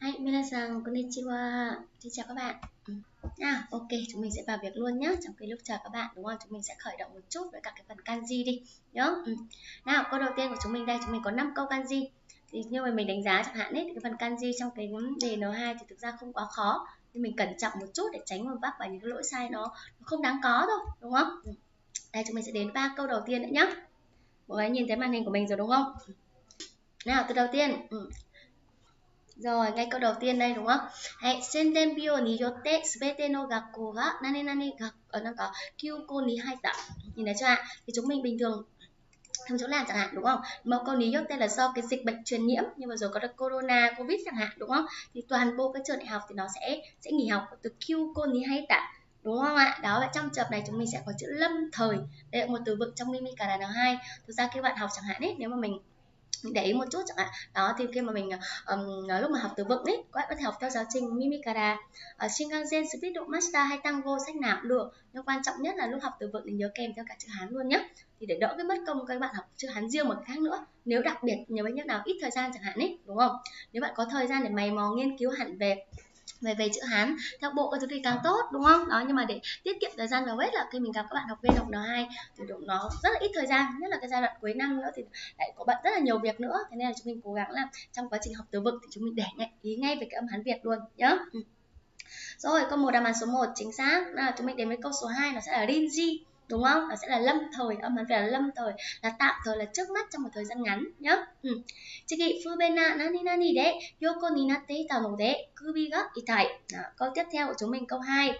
Hai, minasan, konnichiwa. Xin chào các bạn. Nào, ok, chúng mình sẽ vào việc luôn nhé. Trong cái lúc chờ các bạn, đúng không? Chúng mình sẽ khởi động một chút với cả cái phần kanji đi. Nhớ. Nào, câu đầu tiên của chúng mình đây, chúng mình có 5 câu kanji. Thì như mình đánh giá chẳng hạn ấy, cái phần kanji trong cái đề N2 thì thực ra không quá khó. Nhưng mình cẩn trọng một chút để tránh một vấp phải những cái lỗi sai nó không đáng có thôi, đúng không? Đây, chúng mình sẽ đến 3 câu đầu tiên nữa nhé. Mọi người nhìn thấy màn hình của mình rồi đúng không? Nào, từ đầu tiên. Rồi, ngay câu đầu tiên đây đúng không? Hãy senden bio ni yotte subete no gakkou ga nani nani kyūkō ni haita. Nhìn thấy chưa ạ? Thì chúng mình bình thường trong chỗ làm chẳng hạn đúng không? Một câu ní yotte là do cái dịch bệnh truyền nhiễm, nhưng mà rồi có được corona, covid chẳng hạn đúng không? Thì toàn bộ các trường đại học thì nó sẽ nghỉ học từ kyūkō ni haita. Đúng không ạ? Đó là trong trường này chúng mình sẽ có chữ lâm thời. Đây là một từ vựng trong Mimikara N2. Thực ra khi bạn học chẳng hạn ấy, nếu mà mình để ý một chút chẳng hạn đó, thì khi mà mình lúc mà học từ vựng ấy, các bạn có thể học theo giáo trình Mimikara, Shinkansen, Speed độ Master hay Tango, sách nào cũng được, nhưng quan trọng nhất là lúc học từ vựng thì nhớ kèm theo cả chữ Hán luôn nhé, thì để đỡ cái mất công các bạn học chữ Hán riêng một khác nữa. Nếu đặc biệt nếu bạn nào ít thời gian chẳng hạn ấy, đúng không, nếu bạn có thời gian để mày mò nghiên cứu hẳn về chữ Hán theo bộ các thứ thì càng tốt, đúng không? Đó, nhưng mà để tiết kiệm thời gian vào hết là khi mình gặp các bạn học viên học N2 thì nó rất là ít thời gian, nhất là cái giai đoạn cuối năm nữa thì lại có bận rất là nhiều việc nữa, thế nên là chúng mình cố gắng là trong quá trình học từ vựng thì chúng mình để ý ngay về cái âm Hán Việt luôn nhá. Rồi, câu 1 đáp án số 1 chính xác. Nào, chúng mình đến với câu số 2, nó sẽ là rinji, đúng không? Nó sẽ là lâm thời, âm Hán Việt là lâm thời, là tạm thời, là trước mắt trong một thời gian ngắn nhá. Chigi fubena nani nani de yoko ni natte ita no de kubi ga itai. Câu tiếp theo của chúng mình câu 2.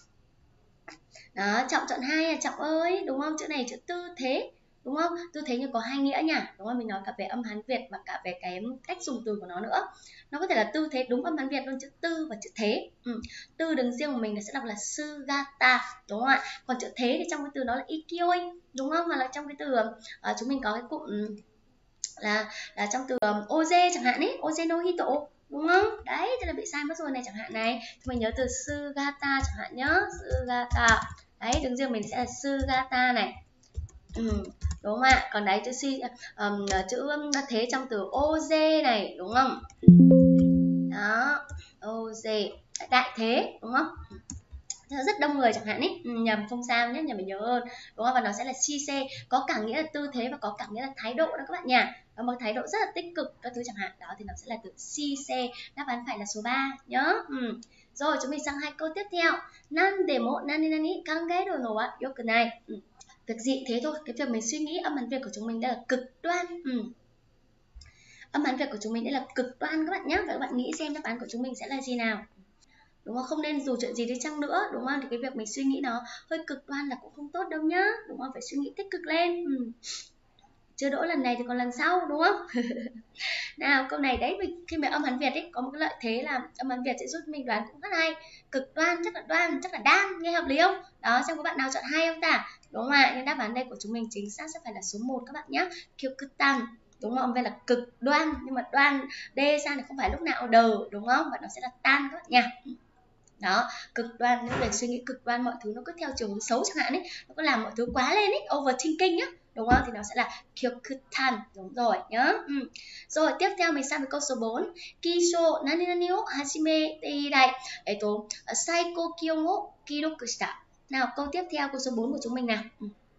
Đó, Trọng chọn 2 à, Trọng ơi, đúng không? Chữ này chữ tư thế, đúng không? Tư thế như có hai nghĩa nhỉ, đúng không? Mình nói cả về âm Hán Việt và cả về cái cách dùng từ của nó nữa. Nó có thể là tư thế đúng âm Hán Việt luôn, chữ tư và chữ thế. Tư đứng riêng của mình sẽ đọc là sugata, đúng không ạ? Còn chữ thế thì trong cái từ nó là ikioi, đúng không? Hoặc là trong cái từ chúng mình có cái cụm là trong từ oze chẳng hạn ấy, oze no hito, đúng không? Đấy, tức là bị sai mất rồi này chẳng hạn này. Thì mình nhớ từ sugata chẳng hạn nhá, sugata. Đấy, đứng riêng mình sẽ là sugata này. Đúng không ạ? Còn đấy chữ thế trong từ oze này, đúng không? Đó, oze, đại thế, đúng không? Rất đông người chẳng hạn ấy, nhầm không sao nhé, nhầm mình nhớ hơn, đúng không? Và nó sẽ là shise, có cả nghĩa là tư thế và có cả nghĩa là thái độ đó các bạn nhỉ. Và một thái độ rất là tích cực các thứ chẳng hạn, đó thì nó sẽ là từ shise. Đáp án phải là số 3 nhớ. Rồi, chúng mình sang hai câu tiếp theo. Nandemo nani nani kangeru no wa yokunai. Việc gì thế thôi, cái việc mình suy nghĩ âm Hán Việt của chúng mình đây là cực đoan. Âm Hán Việt của chúng mình đây là cực đoan các bạn nhé. Và các bạn nghĩ xem đáp án của chúng mình sẽ là gì nào? Đúng không? Không nên dù chuyện gì đi chăng nữa, đúng không? Thì cái việc mình suy nghĩ nó hơi cực đoan là cũng không tốt đâu nhá, đúng không? Phải suy nghĩ tích cực lên. Chưa đỗ lần này thì còn lần sau, đúng không? Nào, câu này đấy, khi mà âm Hán Việt ấy có một cái lợi thế là âm Hán Việt sẽ giúp mình đoán cũng rất hay. Cực đoan, chắc là đan, nghe hợp lý không? Đó, xem có bạn nào chọn hay không ta? Đúng không ạ? Nhưng đáp án đây của chúng mình chính xác sẽ phải là số 1 các bạn nhé. Kyokutan, đúng không? Đây là cực đoan, nhưng mà đoan D sang thì không phải lúc nào đờ, đúng không? Và nó sẽ là tan các bạn nha. Đó, cực đoan, những về suy nghĩ cực đoan, mọi thứ nó cứ theo chiều hướng xấu chẳng hạn ấy, nó cứ làm mọi thứ quá lên ấy, overthinking á, đúng không? Thì nó sẽ là kyokutan, đúng rồi nhá. Rồi, tiếp theo mình sang với câu số 4. Kisho nani nani o hajimete irai saiko kion o kiroku shita. Nào, câu tiếp theo, câu số 4 của chúng mình nào.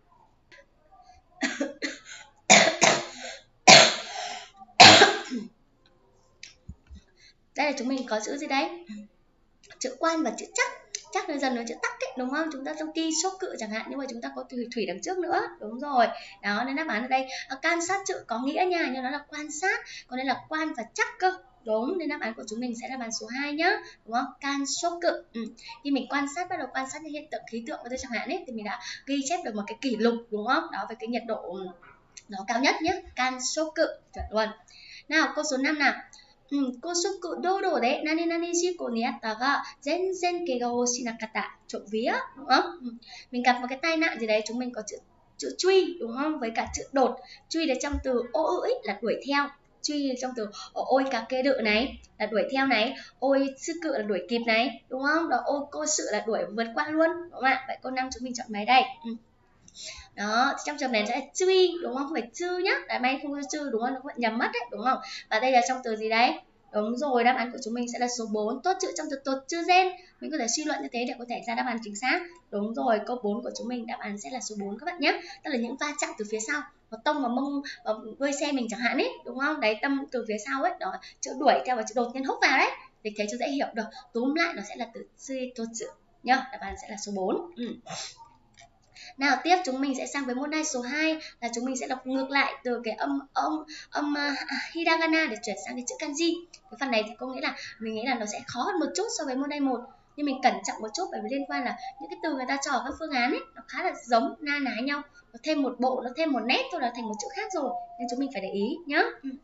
Đây là chúng mình có chữ gì đấy? Chữ quan và chữ chắc dần nó chữ tắc ấy, đúng không? Chúng ta trong ki sốc cự chẳng hạn, nhưng mà chúng ta có thủy đằng trước nữa, đúng rồi. Đó, nên đáp án ở đây can sát chữ có nghĩa nha, nhưng nó là quan sát, còn đây là quan và chắc cơ. Đúng, nên đáp án của chúng mình sẽ là bàn số 2 nhá, đúng không? Can sốc cự. Khi mình bắt đầu quan sát những hiện tượng khí tượng của tôi chẳng hạn ấy, thì mình đã ghi chép được một cái kỷ lục, đúng không? Đó, về cái nhiệt độ nó cao nhất nhé, can sốc cự, chuẩn luôn. Nào, câu số 5 nào. Kosoku dodo de nani nani jiko ni atta ga zenzen kega o shinakata. Trộm vía, đúng không? Mình gặp một cái tai nạn gì đấy, chúng mình có chữ truy, đúng không? Với cả chữ đột. Truy ở trong từ ô ưỡi là đuổi theo. Truy trong từ ôi cà kê đự này là đuổi theo này, ôi sư cự là đuổi kịp này, đúng không? Đó, ôi cô sự là đuổi vượt qua luôn, đúng không ạ? Vậy câu 5 chúng mình chọn máy đây. Đó, trong trường này sẽ là truy, đúng không? Không phải chư nhá, tại may không có chư, đúng không? Nó vẫn nhầm mất đấy, đúng không? Và đây là trong từ gì đấy? Đúng rồi, đáp án của chúng mình sẽ là số 4. Tốt chữ trong từ tột chữ gen. Mình có thể suy luận như thế để có thể ra đáp án chính xác. Đúng rồi, câu 4 của chúng mình đáp án sẽ là số 4 các bạn nhé. Tức là những va chạm từ phía sau, nó tông vào mông đuôi xe mình chẳng hạn ấy, đúng không? Đấy, tâm từ phía sau ấy, đó, chữ đuổi theo và chữ đột nhiên húc vào đấy. Để thế cho dễ hiểu được. Túm lại nó sẽ là từ tột chữ nhá. Đáp án sẽ là số 4. Nào tiếp chúng mình sẽ sang với môn này số 2 là chúng mình sẽ đọc ngược lại từ cái âm hiragana để chuyển sang cái chữ kanji. Cái phần này thì có nghĩa là mình nghĩ là nó sẽ khó hơn một chút so với môn này 1, nhưng mình cẩn trọng một chút bởi vì liên quan là những cái từ người ta cho ở các phương án ấy nó khá là giống na ná nhau, nó thêm một bộ, nó thêm một nét thôi là thành một chữ khác rồi, nên chúng mình phải để ý nhá.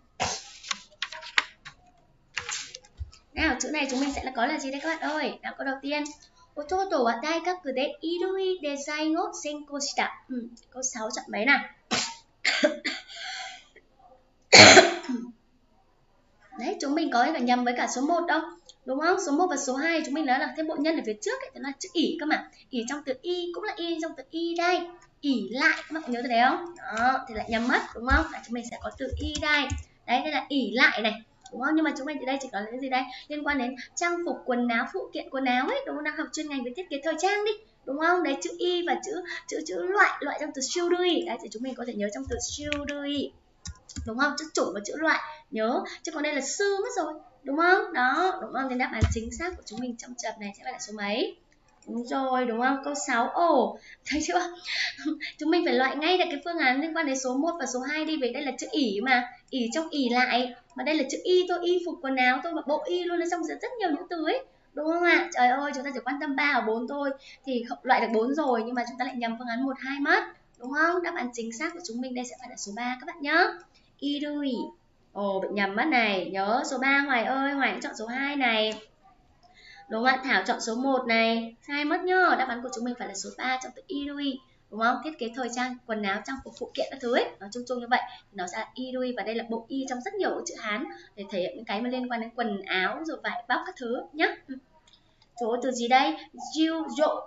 Nào chữ này chúng mình sẽ là có là gì đây các bạn ơi? Nào câu đầu tiên, Ototo wa daikaku de irui design o senkou shita. Câu 6 chọn mấy nào? Đấy, chúng mình có nhầm với cả số 1 đâu. Đúng không? Số 1 và số 2 chúng mình nói là thêm bộ nhân ở phía trước ấy, nó là chữ ỉ cơ mà. Ỉ trong từ y cũng là y trong từ y đây. Ỉ lại, các bạn có nhớ từ đấy không? Đó, thì lại nhầm mất đúng không? Là chúng mình sẽ có từ y đây. Đấy, đây là ỉ lại này. Đúng không? Nhưng mà chúng mình từ đây chỉ có cái gì đây? Liên quan đến trang phục quần áo, phụ kiện quần áo ấy, đúng không? Đang học chuyên ngành về thiết kế thời trang đi. Đúng không? Đấy, chữ y và chữ loại trong từ shurui. Đấy thì chúng mình có thể nhớ trong từ shurui. Đúng không? Chữ chủng và chữ loại nhớ, chứ còn đây là sư mất rồi, đúng không? Đó, đúng không? Nên đáp án chính xác của chúng mình trong trường hợp này sẽ là số mấy? Đúng rồi, đúng không? Câu 6. Ồ, thấy chưa? Chúng mình phải loại ngay được cái phương án liên quan đến số 1 và số 2 đi, vì đây là chữ ỉ mà, ỉ trong ỉ lại, mà đây là chữ y thôi, y phục quần áo thôi, và bộ y luôn, ở trong rất nhiều những từ ấy. Đúng không ạ? Trời ơi, chúng ta chỉ quan tâm 3 và 4 thôi thì loại được 4 rồi, nhưng mà chúng ta lại nhầm phương án 1, 2 mất. Đúng không? Đáp án chính xác của chúng mình đây sẽ phải là số 3 các bạn nhé. Irui. Ồ, bị nhầm mất này. Nhớ số 3 Hoài ơi, Hoài cũng chọn số 2 này. Đúng không ạ? Thảo chọn số 1 này. Sai mất nhá. Đáp án của chúng mình phải là số 3 trong từ Irui. Đúng không? Thiết kế thời trang, quần áo, trang phục, phụ kiện các thứ ấy, nó chung chung như vậy thì nó sẽ là Irui, và đây là bộ y trong rất nhiều chữ Hán để thể hiện những cái mà liên quan đến quần áo rồi vải vóc các thứ nhá. Số từ gì đây? Jiu dụ.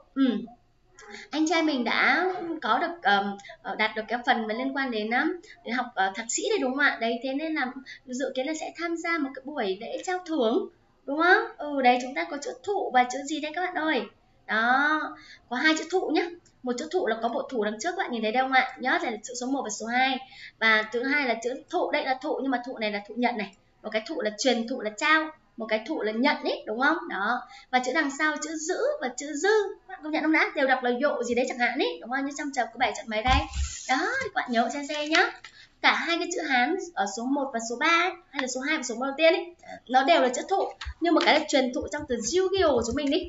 Anh trai mình đã có được đạt được cái phần mà liên quan đến học thạc sĩ đây đúng không ạ? Đấy, thế nên là dự kiến là sẽ tham gia một cái buổi lễ trao thưởng, đúng không? Đấy, chúng ta có chữ thụ và chữ gì đây các bạn ơi? Đó, có 2 chữ thụ nhá. Một chữ thụ là có bộ thủ đằng trước, các bạn nhìn thấy đâu không ạ? Nhớ là chữ số 1 và số 2. Và thứ hai là chữ thụ, đây là thụ nhưng mà thụ này là thụ nhận này. Một cái thụ là truyền, thụ là trao, một cái thụ là nhận ấy, đúng không? Đó. Và chữ đằng sau chữ giữ và chữ dư, các bạn công nhận không đã? Đều đọc là dụ gì đấy chẳng hạn ấy, đúng không? Như trong tập có 7 chọn mấy đây. Đó, thì các bạn nhớ trên xe nhá. Cả hai cái chữ Hán ở số 1 và số 3 ấy, hay là số 2 và số 1 đầu tiên ấy, nó đều là chữ thụ, nhưng mà cái là truyền thụ trong từ Yu-Gi-Oh của chúng mình đi.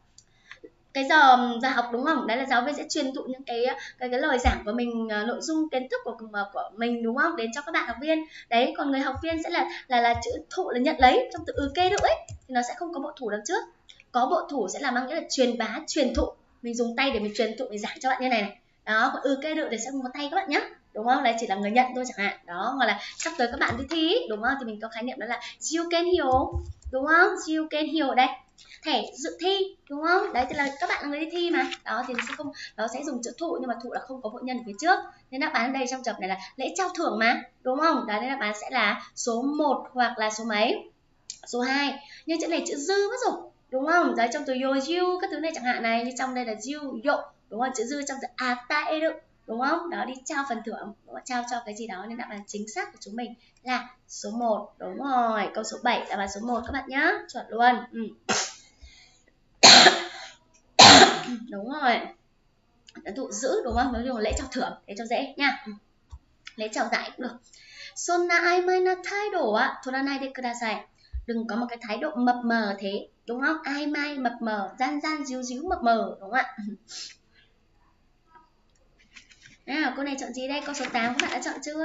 Cái giờ học đúng không? Đấy là giáo viên sẽ truyền thụ những cái lời giảng của mình, nội dung kiến thức của mình, đúng không? Đến cho các bạn học viên. Đấy, còn người học viên sẽ là chữ thụ là nhận lấy trong từ kê đựng ấy, thì nó sẽ không có bộ thủ đằng trước. Có bộ thủ sẽ là mang nghĩa là truyền bá, truyền thụ. Mình dùng tay để mình truyền thụ, mình giảng cho bạn như này này. Đó, còn kê đựng thì sẽ không có tay các bạn nhé. Đúng không? Đấy chỉ là người nhận thôi chẳng hạn. Đó, hoặc là sắp tới các bạn đi thi, đúng không? Thì mình có khái niệm đó là you can hiểu, đúng không? You can hiểu đây. Thẻ dự thi, đúng không? Đấy thì là các bạn là người đi thi mà. Đó thì nó sẽ dùng chữ thụ, nhưng mà thụ là không có bộ nhân ở phía trước. Nên đáp án đây trong tập này là lễ trao thưởng mà, đúng không? Đó nên đáp án sẽ là số 1 hoặc là số mấy? Số 2. Nhưng chữ này chữ dư mất rồi, đúng không? Đấy trong từ yoju các thứ này chẳng hạn này, như trong đây là jiu dụ, đúng không? Chữ dư trong từ ataeru, đúng không? Đó, đi trao phần thưởng, đúng không? Trao cho cái gì đó, nên đáp án chính xác của chúng mình là số 1. Đúng rồi. Câu số 7 đáp án số 1 các bạn nhá. Chuẩn luôn. Đúng rồi. Thụ giữ, đúng không? Nói chung là lễ trao thưởng để cho dễ nha. Lễ trao giải cũng được. Sonna aimai na taidou wa toranai de kudasai. Đừng có một cái thái độ mập mờ thế, đúng không? Aimai mập mờ, gian gian díu díu mập mờ, đúng không ạ? Nào, câu này chọn gì đây? Câu số 8 các bạn đã chọn chưa?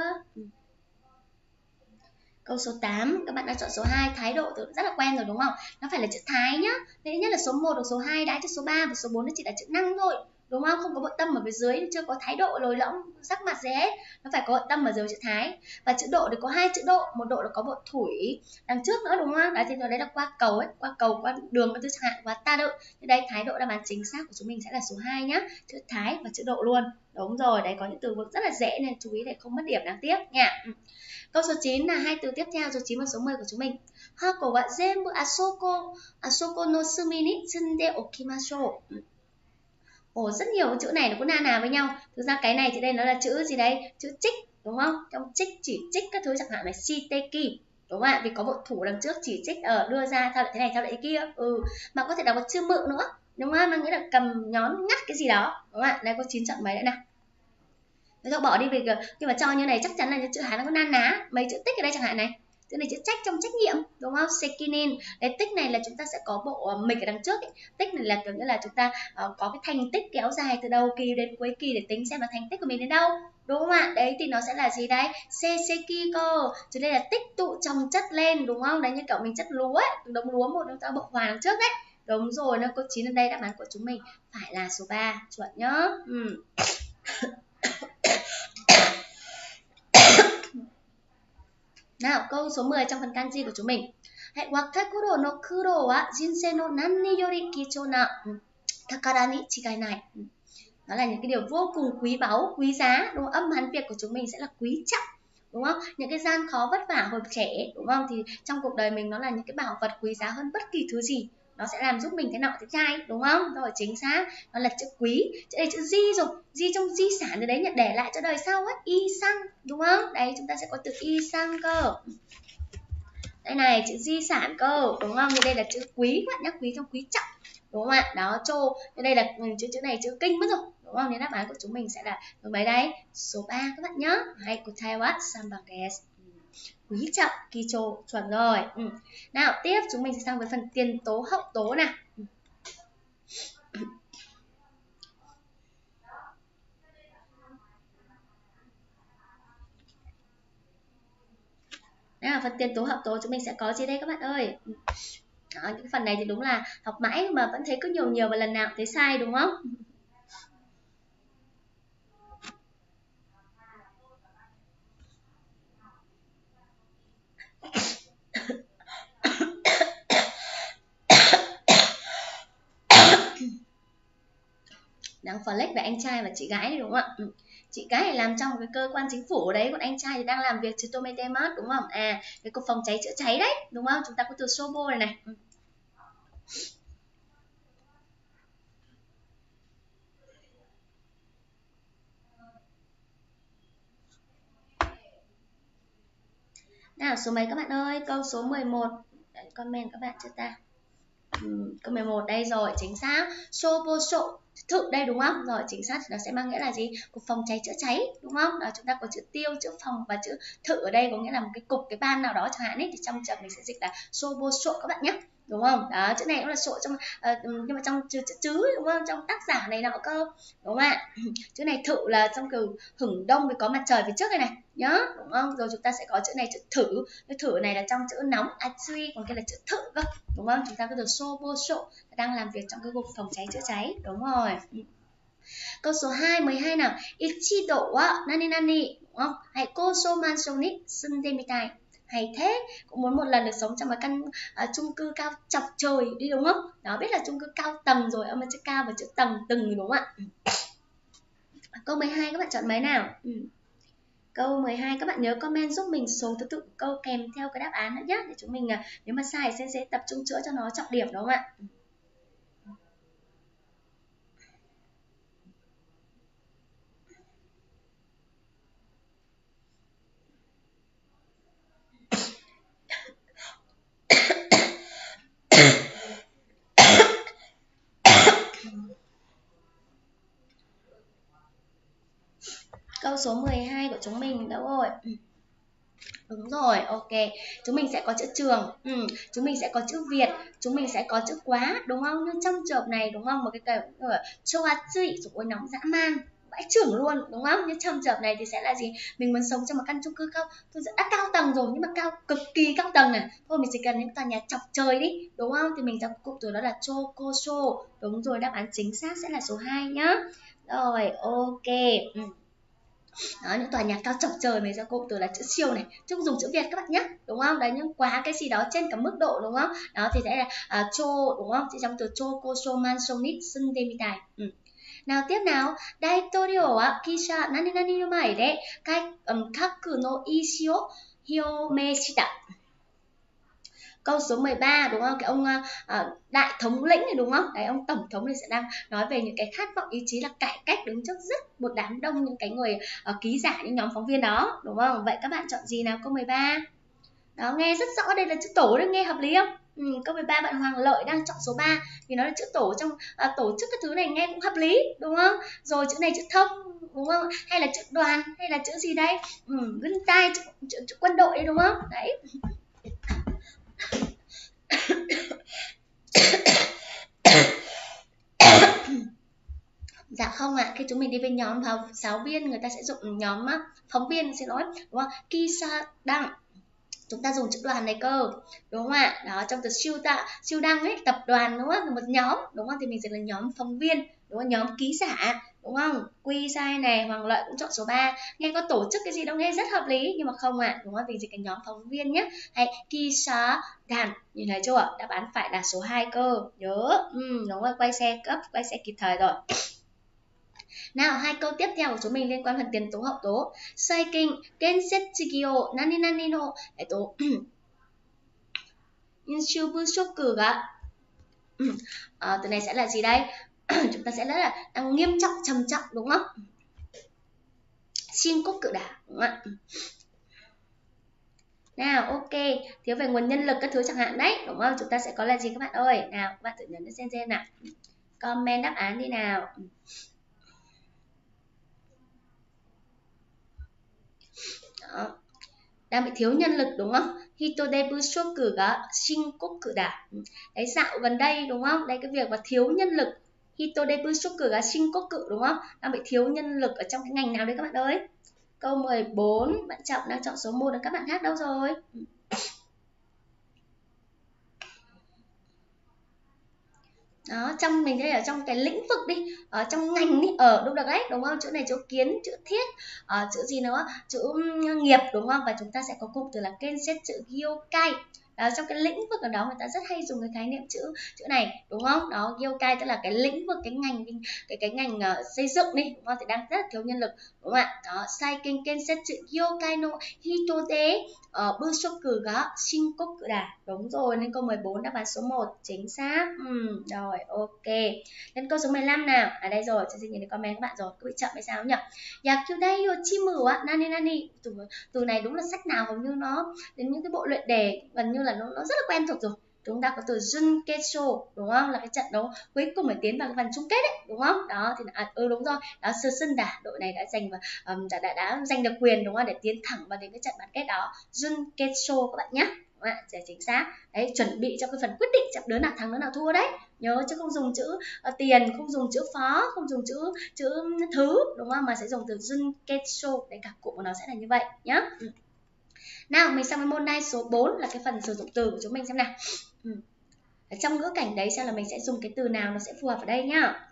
Câu số 8 các bạn đã chọn số 2, thái độ rất là quen rồi đúng không? Nó phải là chữ thái nhá. Thế nhất là số 1 và số 2 đã, cho số 3 và số 4 nó chỉ là chữ năng thôi. Đúng không? Không có bộ tâm ở phía dưới, chưa có thái độ lồi lõm sắc mặt gì hết. Nó phải có bộ tâm ở dưới chữ thái. Và chữ độ thì có 2 chữ độ, một độ là có bộ thủy đằng trước nữa, đúng không? Đấy thì nó đấy là qua cầu ấy, qua cầu, qua đường các thứ chẳng hạn, qua ta độ. Thì đây thái độ đáp án chính xác của chúng mình sẽ là số 2 nhá. Chữ thái và chữ độ luôn. Đúng rồi, đấy có những từ vựng rất là dễ nên chú ý để không mất điểm đáng tiếc nha. Câu số 9 là hai từ tiếp theo, số 9 và số 10 của chúng mình. Hako wa zenbu asoko no sumi ni tsunde okimashou. Ồ, rất nhiều chữ này nó có na ná với nhau. Thực ra cái này thì đây nó là chữ gì đây? Chữ trích, đúng không? Trong trích chỉ trích các thứ chẳng hạn là shiteki, đúng không ạ? Vì có một thủ đằng trước chỉ trích ở đưa ra sao lại thế này sao lại thế kia. Mà có thể đọc một chữ mự nữa, đúng không? Mang nghĩa là cầm nhón ngắt cái gì đó, đúng không ạ? Đây có 9 chọn mấy đã nào. Nếu cho bỏ đi vì nhưng mà cho như này chắc chắn là chữ Hán nó có na ná. Mấy chữ tích ở đây chẳng hạn này, chữ này chữ trách trong trách nhiệm, đúng không? Sekinin. Cái tích này là chúng ta sẽ có bộ mịch ở đằng trước ấy. Tích này là kiểu như là chúng ta có cái thành tích kéo dài từ đầu kỳ đến cuối kỳ để tính xem là thành tích của mình đến đâu, đúng không ạ? Đấy thì nó sẽ là gì đấy? Seiseki cơ. Cho nên là tích tụ chồng chất lên, đúng không? Đấy như kiểu mình chất lúa ấy, đống lúa một chúng ta bộ hòa đằng trước đấy. Đúng rồi, nó có 9 ở đây, đáp án của chúng mình phải là số 3, chuẩn nhá. Nào, câu số 10 trong phần kanji của chúng mình. Wataku no kuro wa jinsei no nan ni yori kichou na takara ni chigai nai. Đó là những cái điều vô cùng quý báu, quý giá, đúng không? Âm Hán Việt của chúng mình sẽ là quý trọng, đúng không? Những cái gian khó vất vả hồi trẻ, đúng không? Thì trong cuộc đời mình nó là những cái bảo vật quý giá hơn bất kỳ thứ gì. Nó sẽ làm giúp mình thế nọ thế chai, đúng không? Rồi chính xác, nó là chữ quý. Chữ này chữ di rồi, di trong di sản từ đấy nhận để lại cho đời sau ấy, y sang, đúng không? Đấy chúng ta sẽ có từ y sang cơ. Đây này, chữ di sản cơ, đúng không? Như đây là chữ quý, các bạn nhắc quý trong quý trọng, đúng không ạ? Đó, chô, đây là chữ này chữ kinh mất rồi, đúng không? Nên đáp án của chúng mình sẽ là số mấy đây? Số 3 các bạn nhé. Hay của Taiwan Sambang desu. Quý trọng, kicho, chuẩn rồi. Nào, tiếp chúng mình sẽ sang với phần tiền tố hậu tố nào. Nào, phần tiền tố hậu tố chúng mình sẽ có gì đây các bạn ơi? Đó, những phần này thì đúng là học mãi mà vẫn thấy cứ nhiều và lần nào thấy sai, đúng không? Đang flex về anh trai và chị gái này, đúng không ạ? Chị gái làm trong một cái cơ quan chính phủ đấy, còn anh trai thì đang làm việc Chitometemat, đúng không? Cái cục phòng cháy chữa cháy đấy, đúng không? Chúng ta có từ sobo này này. Nào, số mấy các bạn ơi? Câu số 11. Đấy, comment các bạn cho ta. Câu 11 đây rồi, chính xác. Soboso, thự đây đúng không? Rồi, chính xác thì nó sẽ mang nghĩa là gì? Cục phòng cháy chữa cháy, đúng không? Đó, chúng ta có chữ tiêu, chữ phòng và chữ thự ở đây có nghĩa là một cái cục, cái ban nào đó chẳng hạn ấy, thì trong trường mình sẽ dịch là soboso các bạn nhé. Đúng không? Đó, chữ này cũng là sổ trong nhưng mà trong chữ đúng không? Trong tác giả này nọ cơ. Đúng không ạ? Chữ này thự là trong từ hửng đông với có mặt trời phía trước này này. Nhớ, đúng không? Rồi chúng ta sẽ có chữ này chữ thử. Cái thử này là trong chữ nóng atsui, còn cái là chữ thự cơ. Đúng không? Chúng ta có từ soboso đang làm việc trong cái cục phòng cháy chữa cháy. Đúng rồi. Câu số 2, 12 nào. Ichido wa nani nani, đúng không? Hay koso mansou ni sunde mitai. Hay thế, cũng muốn một lần được sống trong một căn chung cư cao chọc trời đi, đúng không? Đó, biết là chung cư cao tầng rồi, âm chữ cao và chữ tầng từng, đúng không ạ? Câu 12 các bạn chọn mấy nào? Câu 12 các bạn nhớ comment giúp mình số thứ tự câu kèm theo cái đáp án nữa nhé, để chúng mình nếu mà sai sẽ tập trung chữa cho nó trọng điểm, đúng không ạ? Câu số 12 của chúng mình đâu rồi? Đúng rồi, ok. Chúng mình sẽ có chữ trường, chúng mình sẽ có chữ Việt, chúng mình sẽ có chữ quá, đúng không? Nhưng trong trường hợp này, đúng không? Một cái châu Á rồi ôi nóng dã man, vãi chưởng luôn, đúng không? Nhưng trong trường hợp này thì sẽ là gì? Mình muốn sống trong một căn chung cư cao, thôi đã cao tầng rồi nhưng mà cao cực kỳ cao tầng này. Thôi mình chỉ cần những tòa nhà chọc trời đi, đúng không? Thì mình sẽ cụm từ đó là chokoso. Đúng rồi, đáp án chính xác sẽ là số 2 nhá. Rồi, ok. Đó, những tòa nhà cao chọc trời mình sẽ cụm từ là chữ siêu này, chứ không dùng chữ Việt các bạn nhé, đúng không? Đấy, nhưng quá cái gì đó trên cả mức độ, đúng không? Đó thì sẽ là cho, đúng không? Thì trong từ cho koso mansonit sundemitai. Nào tiếp nào. Daitoryou wa kisha nani nani no mae de kaku no ishi o hyomeshita. Câu số 13 đúng không? Cái ông đại thống lĩnh này đúng không? Đấy, ông tổng thống này sẽ đang nói về những cái khát vọng ý chí là cải cách đứng trước rất một đám đông những cái người ký giả, những nhóm phóng viên đó, đúng không? Vậy các bạn chọn gì nào? Câu 13. Đó, nghe rất rõ đây là chữ tổ đấy, nghe hợp lý không? Câu 13 bạn Hoàng Lợi đang chọn số 3 vì nó là chữ tổ trong tổ chức các thứ này, nghe cũng hợp lý đúng không? Rồi chữ này chữ thông đúng không? Hay là chữ đoàn hay là chữ gì đây? Gân tay chữ quân đội đấy đúng không? Đấy. Dạ không ạ, khi chúng mình đi với nhóm giáo viên người ta sẽ dùng nhóm phóng viên sẽ nói đúng không? Kisa đăng, chúng ta dùng chữ đoàn này cơ, đúng không ạ? Đó, trong từ siêu đăng ấy, tập đoàn đúng không? Một nhóm đúng không? Thì mình sẽ là nhóm phóng viên, đúng không? Nhóm ký giả, đúng không? Quy sai này, Hoàng Lợi cũng chọn số 3. Nghe có tổ chức cái gì đâu, nghe rất hợp lý nhưng mà không ạ, đúng không? Vì gì cái nhóm phóng viên nhé. Hay kisa đàn, nhìn thấy chưa? Đáp án phải là số 2 cơ. Nhớ, đúng rồi, quay xe kịp thời rồi. Nào, hai câu tiếp theo của chúng mình liên quan phần tiền tố hậu tố. Saikin gensetsu nani nani no inshu bushoku ga từ này sẽ là gì đây? Chúng ta sẽ rất là đang nghiêm trọng, trầm trọng đúng không? Shinkoku da đúng không ạ? Nào, ok, thiếu về nguồn nhân lực các thứ chẳng hạn đấy, đúng không? Chúng ta sẽ có là gì các bạn ơi? Nào, các bạn tự nhấn xem nào. Comment đáp án đi nào. Đó. Đang bị thiếu nhân lực đúng không? Hitode bushoku ga shinkoku da. Đấy, dạo gần đây đúng không? Đây cái việc mà thiếu nhân lực. Hitode bushoku ga shinkoku đúng không? Đang bị thiếu nhân lực ở trong cái ngành nào đấy các bạn ơi? Câu 14, bạn Trọng đang chọn số 1, các bạn khác đâu rồi? Đó, trong mình đây ở trong cái lĩnh vực đi, ở trong ngành đi, ở đâu được đấy, đúng không? Chữ này chữ kiến, chữ thiết, chữ gì nữa? Chữ nghiệp đúng không? Và chúng ta sẽ có cụm từ là kenset, chữ gyokai. Đó, trong cái lĩnh vực ở đó người ta rất hay dùng cái khái niệm chữ này đúng không? Đó, gyokai tức là cái lĩnh vực, cái ngành xây dựng đi, đúng không? Thì đang rất là thiếu nhân lực đúng không ạ? Đó, saikin kenset chữ gyokai no hitode bushoku ga shinkoku da. Đúng rồi, nên câu 14 đáp án số 1 chính xác. Rồi, ok. Đến câu số 15 nào. À đây rồi, chị nhìn thấy comment các bạn rồi, cứ bị chậm hay sao nhỉ? Yakudai yochimu wa nani nani. Từ này đúng là sách nào hầu như nó đến những cái bộ luyện đề gần như là nó rất là quen thuộc rồi. Chúng ta có từ Junketsu đúng không? Là cái trận đấu cuối cùng để tiến vào cái vòng chung kết ấy, đúng không? Đó thì đúng rồi. Đó Susunda, đội này đã giành đã giành được quyền đúng không? Để tiến thẳng vào đến cái trận bán kết đó. Junketsu các bạn nhé. Đúng không? Sẽ chính xác. Đấy, chuẩn bị cho cái phần quyết định chậm đứa nào thắng đứa nào thua đấy. Nhớ chứ không dùng chữ tiền, không dùng chữ phó, không dùng chữ thứ đúng không? Mà sẽ dùng từ Junketsu để cả cụm của nó sẽ là như vậy nhé. Nào, mình sang với môn này số 4 là cái phần sử dụng từ của chúng mình xem nào. Ở trong ngữ cảnh đấy xem là mình sẽ dùng cái từ nào nó sẽ phù hợp ở đây nhá.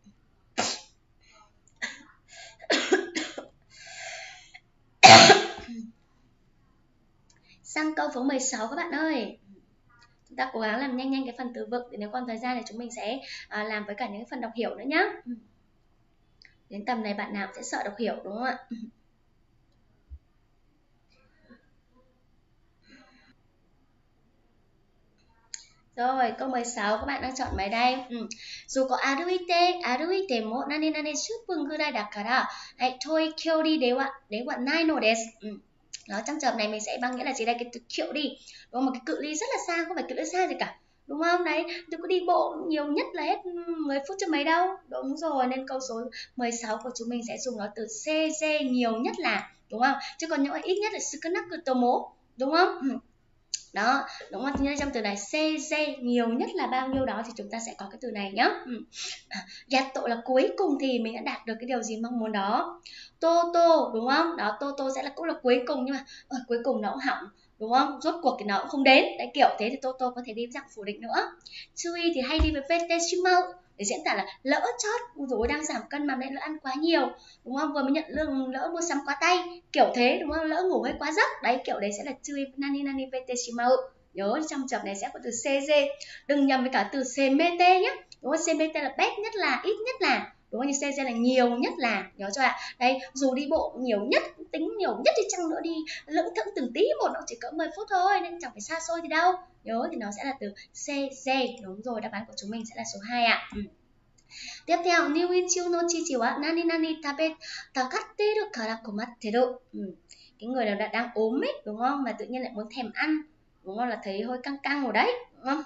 Sang câu số 16 các bạn ơi. Chúng ta cố gắng làm nhanh cái phần từ vựng để nếu còn thời gian thì chúng mình sẽ làm với cả những cái phần đọc hiểu nữa nhá. Đến tầm này bạn nào cũng sẽ sợ đọc hiểu đúng không ạ? Rồi, câu 16 các bạn đang chọn bài đây. Dù có aruite mo nani nani shupun gurai dakara, toi kyori de wa nai no desu. Đó, trong trường này mình sẽ bằng nghĩa là gì đây? Cái từ triệu đi. Đúng không? Một cái cự ly rất là xa, không phải cự ly xa gì cả. Đúng không? Đấy, tôi có đi bộ nhiều nhất là hết 10 phút cho mấy đâu. Đúng rồi, nên câu số 16 của chúng mình sẽ dùng nó từ CG nhiều nhất là, đúng không? Chứ còn những ít nhất là sukunaku tomo, đúng không? Đó, đúng không? Như trong từ này CG nhiều nhất là bao nhiêu đó thì chúng ta sẽ có cái từ này nhé. Yato là cuối cùng thì mình đã đạt được cái điều gì mong muốn đó. Toto đúng không? Đó, Toto sẽ là cũng là cuối cùng nhưng mà cuối cùng nó cũng hỏng, đúng không? Rốt cuộc thì nó cũng không đến. Đấy, kiểu thế thì Toto có thể đi dạng phủ định nữa. Chui thì hay đi với Veteshimau để diễn tả là lỡ chót, rồi đang giảm cân mà lại lỡ ăn quá nhiều, đúng không? Vừa mới nhận lương lỡ mua sắm quá tay, kiểu thế đúng không? Lỡ ngủ hơi quá giấc, đấy kiểu đấy sẽ là chui nani nani Veteshimau. Nhớ trong tập này sẽ có từ CG, đừng nhầm với cả từ CMT nhé. Đúng không? CMT là best nhất là, ít nhất là, đúng không? Như sensei là nhiều nhất là, nhớ cho ạ. Đây, dù đi bộ nhiều nhất, tính nhiều nhất đi chăng nữa, đi lững thững từng tí một nó chỉ cỡ 10 phút thôi nên chẳng phải xa xôi thì đâu. Nhớ thì nó sẽ là từ sensei. Đúng rồi, đáp án của chúng mình sẽ là số 2 ạ. Tiếp theo, Niuichiu no chichi wa nani nani tabe takatteru kara komatteru. Cái người nào đã đang ốm ấy, đúng không? Mà tự nhiên lại muốn thèm ăn, đúng không? Là thấy hơi căng căng rồi đấy, đúng không?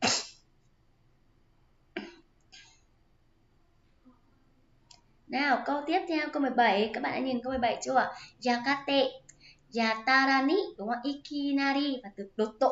Nào, câu tiếp theo, câu 17. Các bạn đã nhìn câu 17 chưa? Yakate, yatarani, đúng không? Ikinari và từ doto.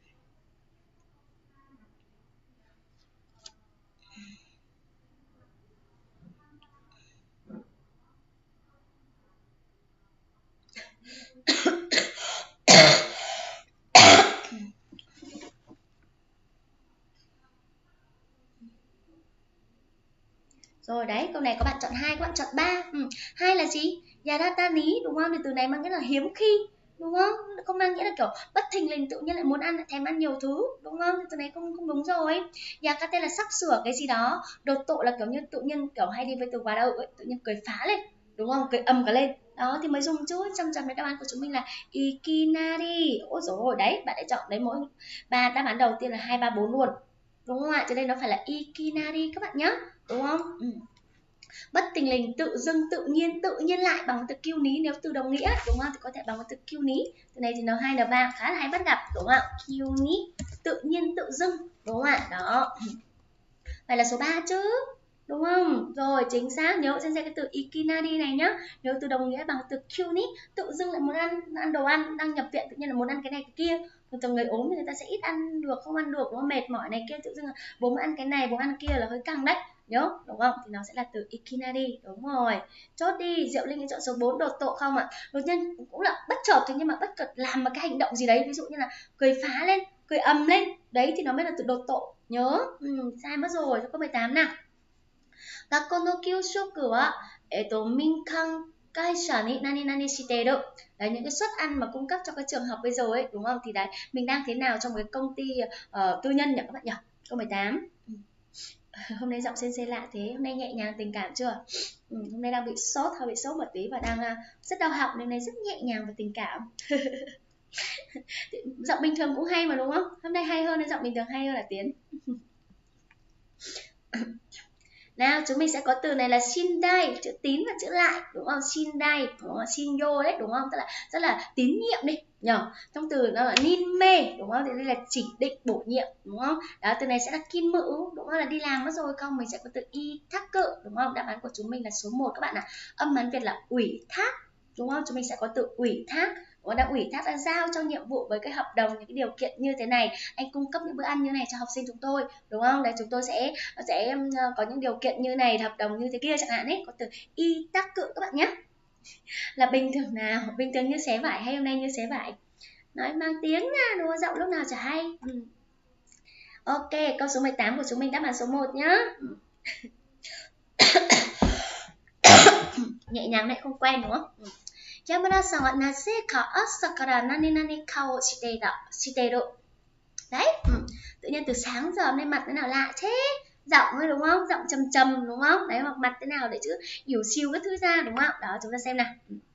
Rồi đấy, câu này có bạn chọn 2, các bạn chọn 3. 2 là gì? Yaratani, đúng không? Thì từ này mang nghĩa là hiếm khi, đúng không? Không mang nghĩa là kiểu bất thình lình tự nhiên lại muốn ăn, lại thèm ăn nhiều thứ, đúng không? Thì từ này không đúng rồi. Yakate là sắp sửa cái gì đó. Đột tộ là kiểu như tự nhiên kiểu hay đi với từ vào đâu ấy, tự nhiên cười phá lên, đúng không? Cười ầm cả lên. Đó thì mới dùng chứ. Trong này đáp án của chúng mình là ikinari. Ôi dồi ôi, đấy, bạn đã chọn đấy mỗi 3 đáp án đầu tiên là 2, 3, 4 luôn. Đúng không ạ? Cho nên nó phải là ikinari các bạn nhé, đúng không? Bất thình lình, tự dưng, tự nhiên lại bằng từ kiêu ní. Nếu từ đồng nghĩa, đúng không? Thì có thể bằng từ kiêu ní. Từ này thì N2, N3 khá là hay bắt gặp, đúng không ạ? Kiêu ní, tự nhiên, tự dưng, đúng không ạ? Đó. Phải là số 3 chứ, đúng không? Rồi, chính xác. Nhớ xem cái từ ikinari này nhá. Nếu từ đồng nghĩa bằng từ kiêu ní, tự dưng lại muốn ăn đồ ăn, đang nhập viện tự nhiên là muốn ăn cái này cái kia. Thường người ốm thì người ta sẽ ít ăn được, không ăn được, đúng không? Mệt mỏi này kia, tự dưng là bố mà ăn cái này, bố ăn kia là hơi căng đấy. Nhớ, đúng không? Thì nó sẽ là từ ikinari. Đúng rồi. Chốt đi. Diệu Linh chọn số 4, đột tộ không ạ? Đột nhiên cũng là bất chợt thế nhưng mà bất chợt làm một cái hành động gì đấy, ví dụ như là cười phá lên, cười ầm lên. Đấy thì nó mới là từ đột tộ. Nhớ. Sai mất rồi. Câu 18 nào. Gakko no kyushoku wa minkan kaisha ni nani nani shiteru. Đấy, những cái suất ăn mà cung cấp cho các trường học bây giờ ấy, đúng không? Thì đấy, mình đang thế nào trong cái công ty tư nhân nhỉ các bạn nhỉ? Câu 18. Hôm nay giọng sensei lạ thế, hôm nay nhẹ nhàng tình cảm chưa? Hôm nay đang bị sốt, hơi bị sốt một tí và đang rất đau họng nên nay rất nhẹ nhàng và tình cảm. Giọng bình thường cũng hay mà đúng không? Hôm nay hay hơn nên giọng bình thường hay hơn là Tiến. Nào, chúng mình sẽ có từ này là shindai, chữ tín và chữ lại, đúng không? Shindai, đúng không? Shinyo đấy, đúng không? Tức là rất là tín nhiệm đi, nhờ. Trong từ nó là ninme, đúng không? Thì đây là chỉ định, bổ nhiệm, đúng không? Đó, từ này sẽ là kinmữu, đúng không? Là đi làm mất rồi không? Mình sẽ có từ itaku, đúng không? Đáp án của chúng mình là số 1 các bạn ạ. Âm Hán Việt là ủy thác, đúng không? Chúng mình sẽ có từ ủy thác. Đã ủy thác, đã giao cho nhiệm vụ với cái hợp đồng, những cái điều kiện như thế này, anh cung cấp những bữa ăn như này cho học sinh chúng tôi, đúng không? Đấy, chúng tôi sẽ có những điều kiện như này, hợp đồng như thế kia chẳng hạn ấy. Có từ itaku các bạn nhé. Là bình thường nào? Bình thường như xé vải hay hôm nay như xé vải? Nói mang tiếng nha, đúng không? Giọng lúc nào chả hay. Ok, câu số 18 của chúng mình đáp án số 1 nhá. Nhẹ nhàng lại không quen đúng không? Yamada-san wa naze ka asa kara nani nani kao shiteru. Đấy, tự nhiên từ sáng giờ hôm nay mặt thế nào lạ thế? Giọng ấy đúng không? Giọng trầm trầm đúng không? Đấy, hoặc mặt thế nào để chữ hiểu siêu các thứ ra đúng không? Đó, chúng ta xem nào.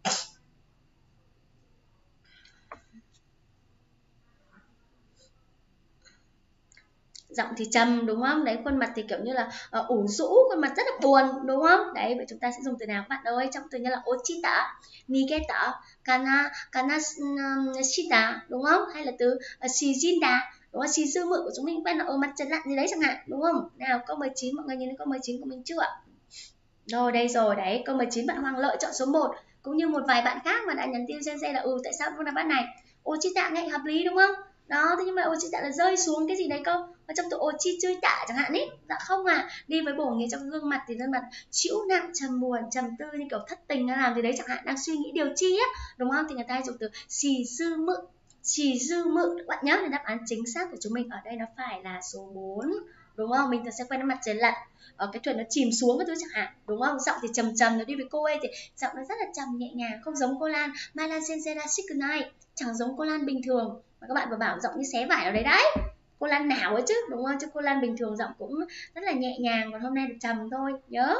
Giọng thì trầm đúng không? Đấy, khuôn mặt thì kiểu như là ủ rũ, khuôn mặt rất là buồn đúng không? Đấy, vậy chúng ta sẽ dùng từ nào các bạn ơi? Trong từ như là ochita, nigeta, kana shita đúng không? Hay là từ shijinda, đúng không? Shizu mự của chúng mình quen là ở mặt trần lặn gì đấy chẳng hạn, đúng không? Nào, câu 19, mọi người nhìn thấy câu 19 của mình chưa ạ? Rồi, đây rồi, đấy, câu 19 bạn Hoàng Lợi chọn số 1, cũng như một vài bạn khác mà đã nhắn tin sensei là tại sao không đáp án này? Ochita nghe hợp lý đúng không? Đó, thế nhưng mà ochita là rơi xuống cái gì đấy cơ? Ở trong từ ochi chơi tạ chẳng hạn ấy. Dạ không à, đi với bổ nghĩa trong gương mặt thì gương mặt chịu nặng, trầm buồn, trầm tư như kiểu thất tình hay làm gì đấy chẳng hạn, đang suy nghĩ điều chi á, đúng không? Thì người ta hay dùng từ xì dư mự. Xì dư mự các bạn nhớ, thì đáp án chính xác của chúng mình ở đây nó phải là số 4, đúng không? Mình thường sẽ quen mặt trời lặn, ở cái thuyền nó chìm xuống cái thứ chẳng hạn, đúng không? Giọng thì trầm trầm, nó đi với cô ấy thì giọng nó rất là trầm nhẹ nhàng, không giống cô Lan. Mai Lan Sensei Shikunai chẳng giống cô Lan bình thường mà các bạn vừa bảo giọng như xé vải ở đấy đấy. Cô Lan nào ấy chứ, đúng không? Chứ cô Lan bình thường giọng cũng rất là nhẹ nhàng, còn hôm nay được trầm thôi, nhớ.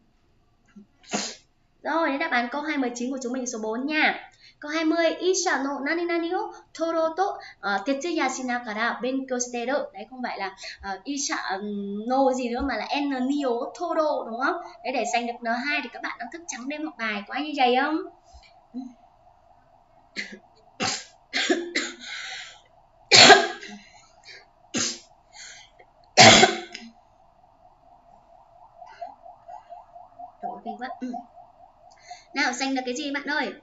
Rồi, đến đáp án câu 29 của chúng mình số 4 nha. Câu 20, Isha no nani nani o toro to tetsuya shinagara benkyou shiteru. Đấy không phải là Isha no gì nữa mà là n nio toro, đúng không? Đấy, để giành được N2 thì các bạn đang thức trắng đêm học bài, có ai như vậy không? Đổi kinh quá. Nào, giành được cái gì bạn ơi?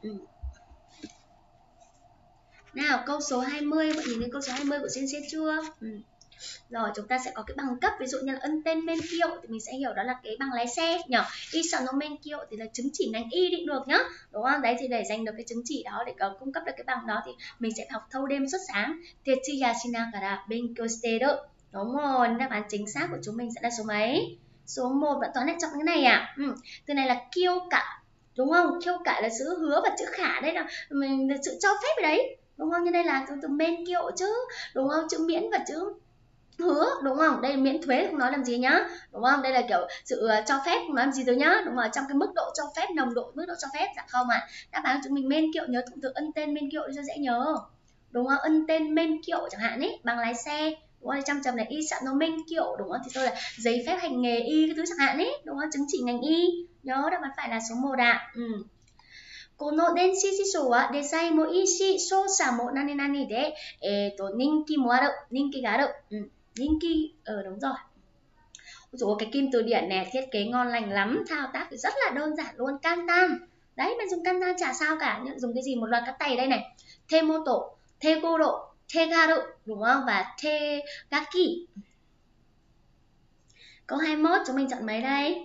Nào, câu số 20, bạn nhìn thấy câu số 20 của Sensei chưa? Rồi, chúng ta sẽ có cái bằng cấp, ví dụ như là ân tên men kiệu thì mình sẽ hiểu đó là cái bằng lái xe nhỉ. Isha no men kiệu thì là chứng chỉ ngành y định được nhá. Đúng không? Đấy thì để giành được cái chứng chỉ đó, để cung cấp được cái bằng đó thì mình sẽ học thâu đêm suốt sáng. Tetsuya shinagara benkyou shiteru. Đúng rồi, đáp án chính xác của chúng mình sẽ là số mấy? Số 1, bạn Toán lại chọn cái này à? Từ này là kiêu cả. Đúng không? Kiêu cả là chữ hứa và chữ khả, đây là mình sự cho phép ở đấy. Đúng không? Như đây là từ men kiệu chứ, đúng không? Chữ miễn và chữ hứa, đúng không? Đây miễn thuế không nói làm gì nhá, đúng không? Đây là kiểu sự cho phép không nói làm gì đâu nhá, đúng không? Trong cái mức độ cho phép, nồng độ mức độ cho phép, dạ không ạ. Đáp án của chúng mình men kiệu, nhớ cụm từ ân tên men kiệu cho dễ nhớ, đúng không? Ân tên men kiệu chẳng hạn ấy, bằng lái xe, đúng không? Trong trầm này y sẵn nó men kiệu, đúng không? Thì tôi là giấy phép hành nghề y cái thứ chẳng hạn ấy, đúng không? Chứng chỉ ngành y, nhớ đáp án phải là số 1 ạ. この電子辞書はデザインもいいし、商社も何々で、人気もある、人気がある。人気, đúng rồi. Ủa, cái kim từ điển này thiết kế ngon lành lắm, thao tác thì rất là đơn giản luôn, kantan. Đấy, mình dùng kantan chả sao cả, nhưng dùng cái gì, một loạt các tay đây này. Temoto, tegoro, tegaru, đúng không? Và tegaki. Câu 21 chúng mình chọn mấy đây?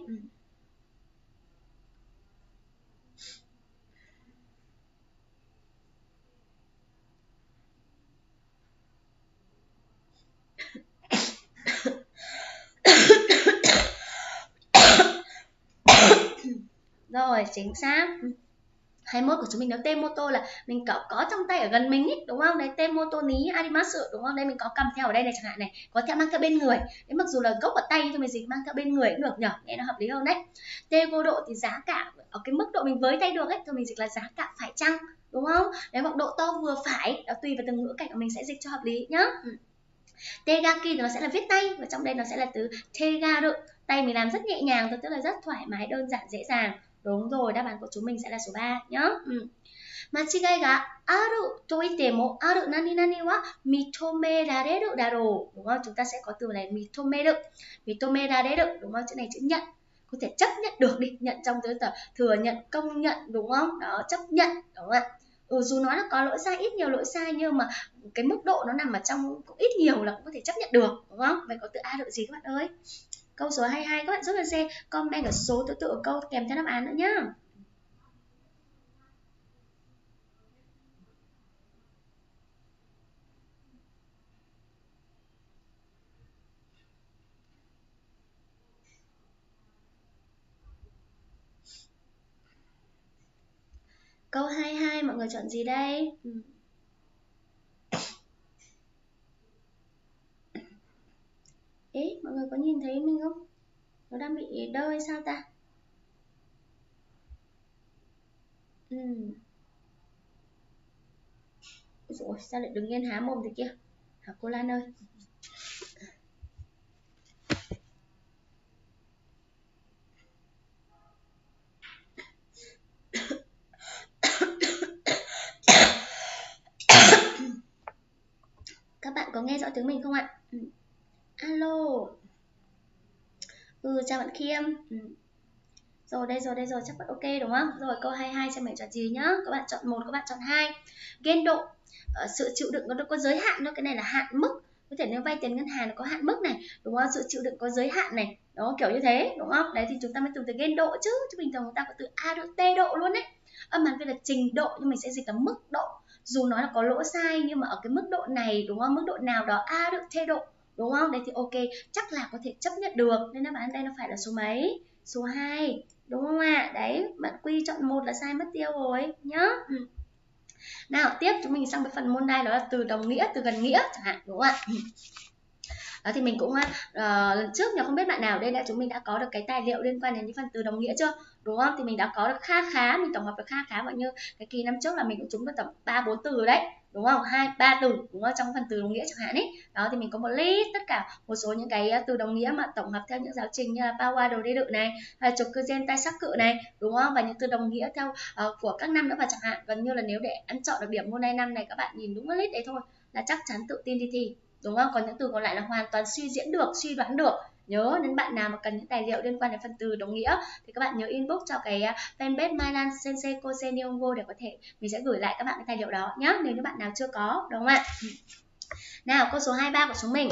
Rồi, chính xác. 21 của chúng mình, nếu Temoto là mình có trong tay ở gần mình ý, đúng không? Đấy, Temoto ní arimasu, đúng không? Đây mình có cầm theo ở đây này chẳng hạn này, có theo mang theo bên người. Đấy, mặc dù là gốc ở tay thôi mình dịch mang theo bên người cũng được nhở, nghe nó hợp lý hơn đấy. Tegoro thì giá cả ở cái mức độ mình với tay được ấy, thôi mình dịch là giá cả phải chăng, đúng không? Đấy, hoặc độ to vừa phải, đó tùy vào từng ngữ cảnh mà mình sẽ dịch cho hợp lý nhá. Tegaki thì nó sẽ là viết tay, và trong đây nó sẽ là từ tegaru, tay mình làm rất nhẹ nhàng thôi, tức là rất thoải mái, đơn giản, dễ dàng. Đúng rồi, đáp án của chúng mình sẽ là số 3 nhá. Machigai ga aru to ite mo aru nani nani wa mitomerareru daro. Đúng không? Chúng ta sẽ có từ này mitomeru. Mitomerareru, đúng không? Chữ này chữ nhận. Có thể chấp nhận được đi, nhận trong từ thừa nhận, công nhận, đúng không? Đó, chấp nhận, đúng không ạ? Dù nói là có lỗi sai, ít nhiều lỗi sai, nhưng mà cái mức độ nó nằm ở trong cũng ít nhiều là cũng có thể chấp nhận được, đúng không? Vậy có từ a được gì các bạn ơi? Câu số 22 các bạn giúp mình xem comment ở số thứ tự của câu kèm theo đáp án nữa nhá. Câu 22 mọi người chọn gì đây? Ê, mọi người có nhìn thấy mình không? Nó đang bị đơ hay sao ta? Ôi, sao lại đứng yên há mồm thế kia? Hả cô Lan ơi? Các bạn có nghe rõ tiếng mình không ạ? Alo. Chào bạn Khiêm. Rồi đây rồi, chắc vẫn ok đúng không? Rồi câu 22 xem mình chọn gì nhá. Các bạn chọn 1, các bạn chọn 2. Gendo, sự chịu đựng nó có giới hạn thôi, cái này là hạn mức. Có thể nếu vay tiền ngân hàng nó có hạn mức này, đúng không? Sự chịu đựng có giới hạn này, đó kiểu như thế, đúng không? Đấy thì chúng ta mới dùng từ gendo chứ bình thường chúng ta có từ a độ, t độ luôn đấy. Âm Hán Việt là trình độ, nhưng mình sẽ dịch là mức độ. Dù nói là có lỗi sai nhưng mà ở cái mức độ này, đúng không? Mức độ nào đó a độ, t độ, đúng không? Đấy thì ok, chắc là có thể chấp nhận được. Nên đáp án đây nó phải là số mấy? Số 2, đúng không ạ? Đấy, bạn Quy chọn 1 là sai mất tiêu rồi nhá. Nào, tiếp chúng mình sang cái phần môn đai, đó là từ đồng nghĩa, từ gần nghĩa chẳng hạn, đúng không ạ? Đó thì mình cũng lần trước nhưng không biết bạn nào ở đây chúng mình đã có được cái tài liệu liên quan đến những phần từ đồng nghĩa chưa, đúng không? Thì mình đã có được khá, mình tổng hợp được khá bao nhiêu cái kỳ năm trước là mình cũng trúng được tầm 3-4 từ đấy, đúng không? 2-3 từ, đúng không? Trong phần từ đồng nghĩa chẳng hạn ấy. Đó thì mình có một list tất cả một số những cái từ đồng nghĩa mà tổng hợp theo những giáo trình như là Pawa đồ đê đự này, hay là Chokugen tai sắc cự này, đúng không? Và những từ đồng nghĩa theo của các năm nữa và chẳng hạn. Gần như là nếu để ăn chọn được điểm môn này năm này, các bạn nhìn đúng cái list đấy thôi là chắc chắn tự tin đi thi, đúng không? Còn những từ còn lại là hoàn toàn suy diễn được, suy đoán được. Nhớ đến bạn nào mà cần những tài liệu liên quan đến phần từ đồng nghĩa thì các bạn nhớ inbox cho cái fanpage Mailan Sensei Kosei Nihongo để có thể mình sẽ gửi lại các bạn cái tài liệu đó nhé, nếu như bạn nào chưa có, đúng không ạ? Nào, câu số 23 của chúng mình.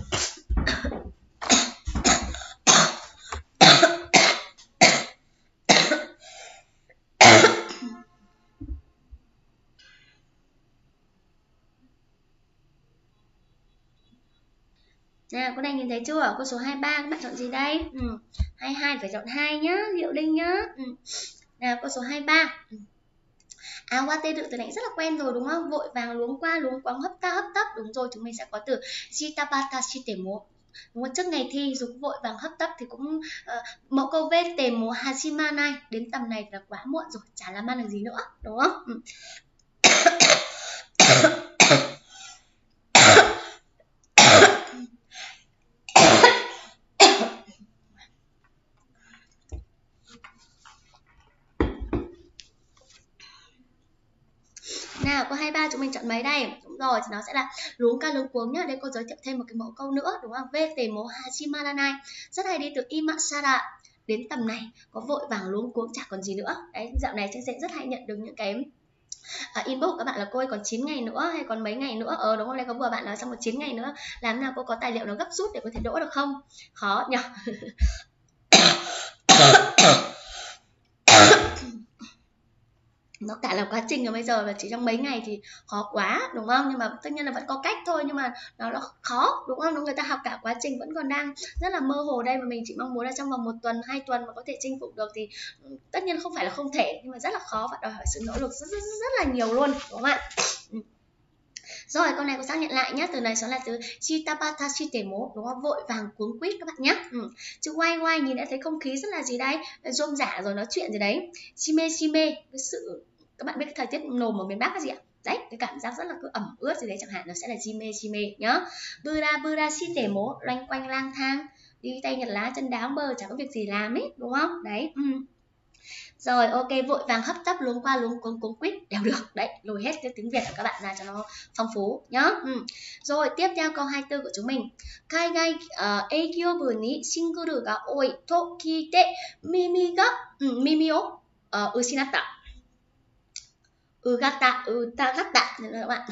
Nào, cô này nhìn thấy chưa? Câu số 23 các bạn chọn gì đây? 22 phải chọn 2 nhá, Diệu Linh nhá. Nào, câu số 23. Wa tê đự từ này rất là quen rồi đúng không? Vội vàng, luống qua, luống quáng, hấp tấp. Đúng rồi, chúng mình sẽ có từ jitabata shitemo. Đúng không? Trước ngày thi dù vội vàng hấp tấp thì cũng mẫu câu vết temo hashimanai, đến tầm này là quá muộn rồi, chả làm ăn được gì nữa, đúng không? Nào, câu 23 chúng mình chọn mấy đây? Đúng rồi, thì nó sẽ là luống ca luống cuống nhá. Đây cô giới thiệu thêm một cái mẫu câu nữa, đúng không? Vete mo hashimaranai. Rất hay đi từ imasara. Đến tầm này có vội vàng luống cuống chả còn gì nữa. Đấy, dạo này sẽ rất hay nhận được những cái inbox các bạn là cô ơi còn 9 ngày nữa hay còn mấy ngày nữa. Đúng không? Đây có vừa bạn nói xong một 9 ngày nữa, làm nào cô có tài liệu nó gấp rút để có thể đỗ được không? Khó nhỉ. Nó cả là quá trình rồi, bây giờ là chỉ trong mấy ngày thì khó quá, đúng không? Nhưng mà tất nhiên là vẫn có cách thôi, nhưng mà nó khó, đúng không? Người ta học cả quá trình vẫn còn đang rất là mơ hồ đây, mà mình chỉ mong muốn là trong vòng 1 tuần 2 tuần mà có thể chinh phục được thì tất nhiên không phải là không thể, nhưng mà rất là khó và đòi hỏi sự nỗ lực rất là nhiều luôn, đúng không ạ? Rồi, câu này cô xác nhận lại nhé. Từ này sẽ là từ Chitabata Shitemo, đúng không? Vội vàng cuống quýt các bạn nhé. Chữ quay nhìn đã thấy không khí rất là gì đấy, rôm rả rồi nói chuyện gì đấy. Shime, cái sự các bạn biết cái thời tiết nồm ở miền Bắc cái gì ạ? Đấy, cái cảm giác rất là cứ ẩm ướt gì đấy chẳng hạn, nó sẽ là shime nhá. Bura Shitemo, loanh quanh lang thang, đi tay nhặt lá chân đáo bơ, chẳng có việc gì làm ấy, đúng không? Đấy. Rồi, ok, vội vàng hấp tấp luống qua luống cuống quýt đều được. Đấy, lùi hết cái tiếng Việt của các bạn ra cho nó phong phú nhá. Rồi, tiếp theo câu 24 của chúng mình. Kaigai eigyou ni shinguru ga oi to kiite mimi o ushinatta. Utagatta các bạn.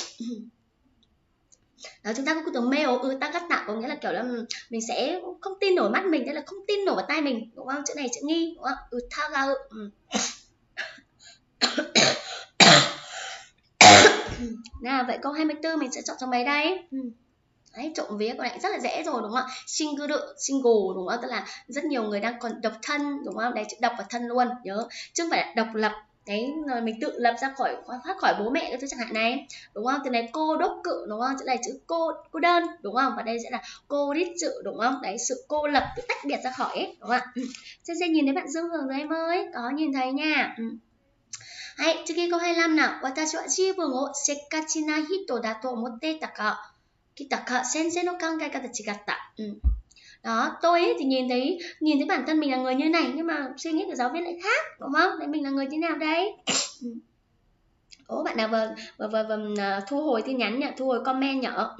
Đó, chúng ta có từ meo utagatta có nghĩa là kiểu là mình sẽ không tin nổi mắt mình, tức là không tin nổi vào tai mình, đúng không? Chữ này chữ nghi, đúng không? Utagau. Nào, vậy câu 24 mình sẽ chọn cho mấy đây? Đấy, trộm vía con này rất là dễ rồi, đúng không ạ? Single, đúng không? Tức là rất nhiều người đang còn độc thân, đúng không? Đấy, chữ độc và thân luôn, nhớ. Chứ không phải là độc lập. Đấy, rồi mình tự lập ra thoát khỏi bố mẹ cái thứ chẳng hạn này, đúng không? Từ này cô đốc cự, đúng không? Chữ này chữ cô đơn, đúng không? Và đây sẽ là cô đít sự, đúng không? Đấy, sự cô lập, tự tách biệt ra khỏi ấy, đúng không ạ? Xem nhìn thấy bạn Dương Hường rồi em ơi, có nhìn thấy nha. Hay, trước khi câu 25 nào. Watashi wa jibun o sekkachi na hito da to omotte ta ka kitaka sensei no kangai kata chigatta. Đó, tôi ấy thì nhìn thấy bản thân mình là người như này, nhưng mà suy nghĩ của giáo viên lại khác, đúng không? Đấy, mình là người như nào đây? Bạn nào vừa thu hồi tin nhắn nhỉ, thu hồi comment nhở?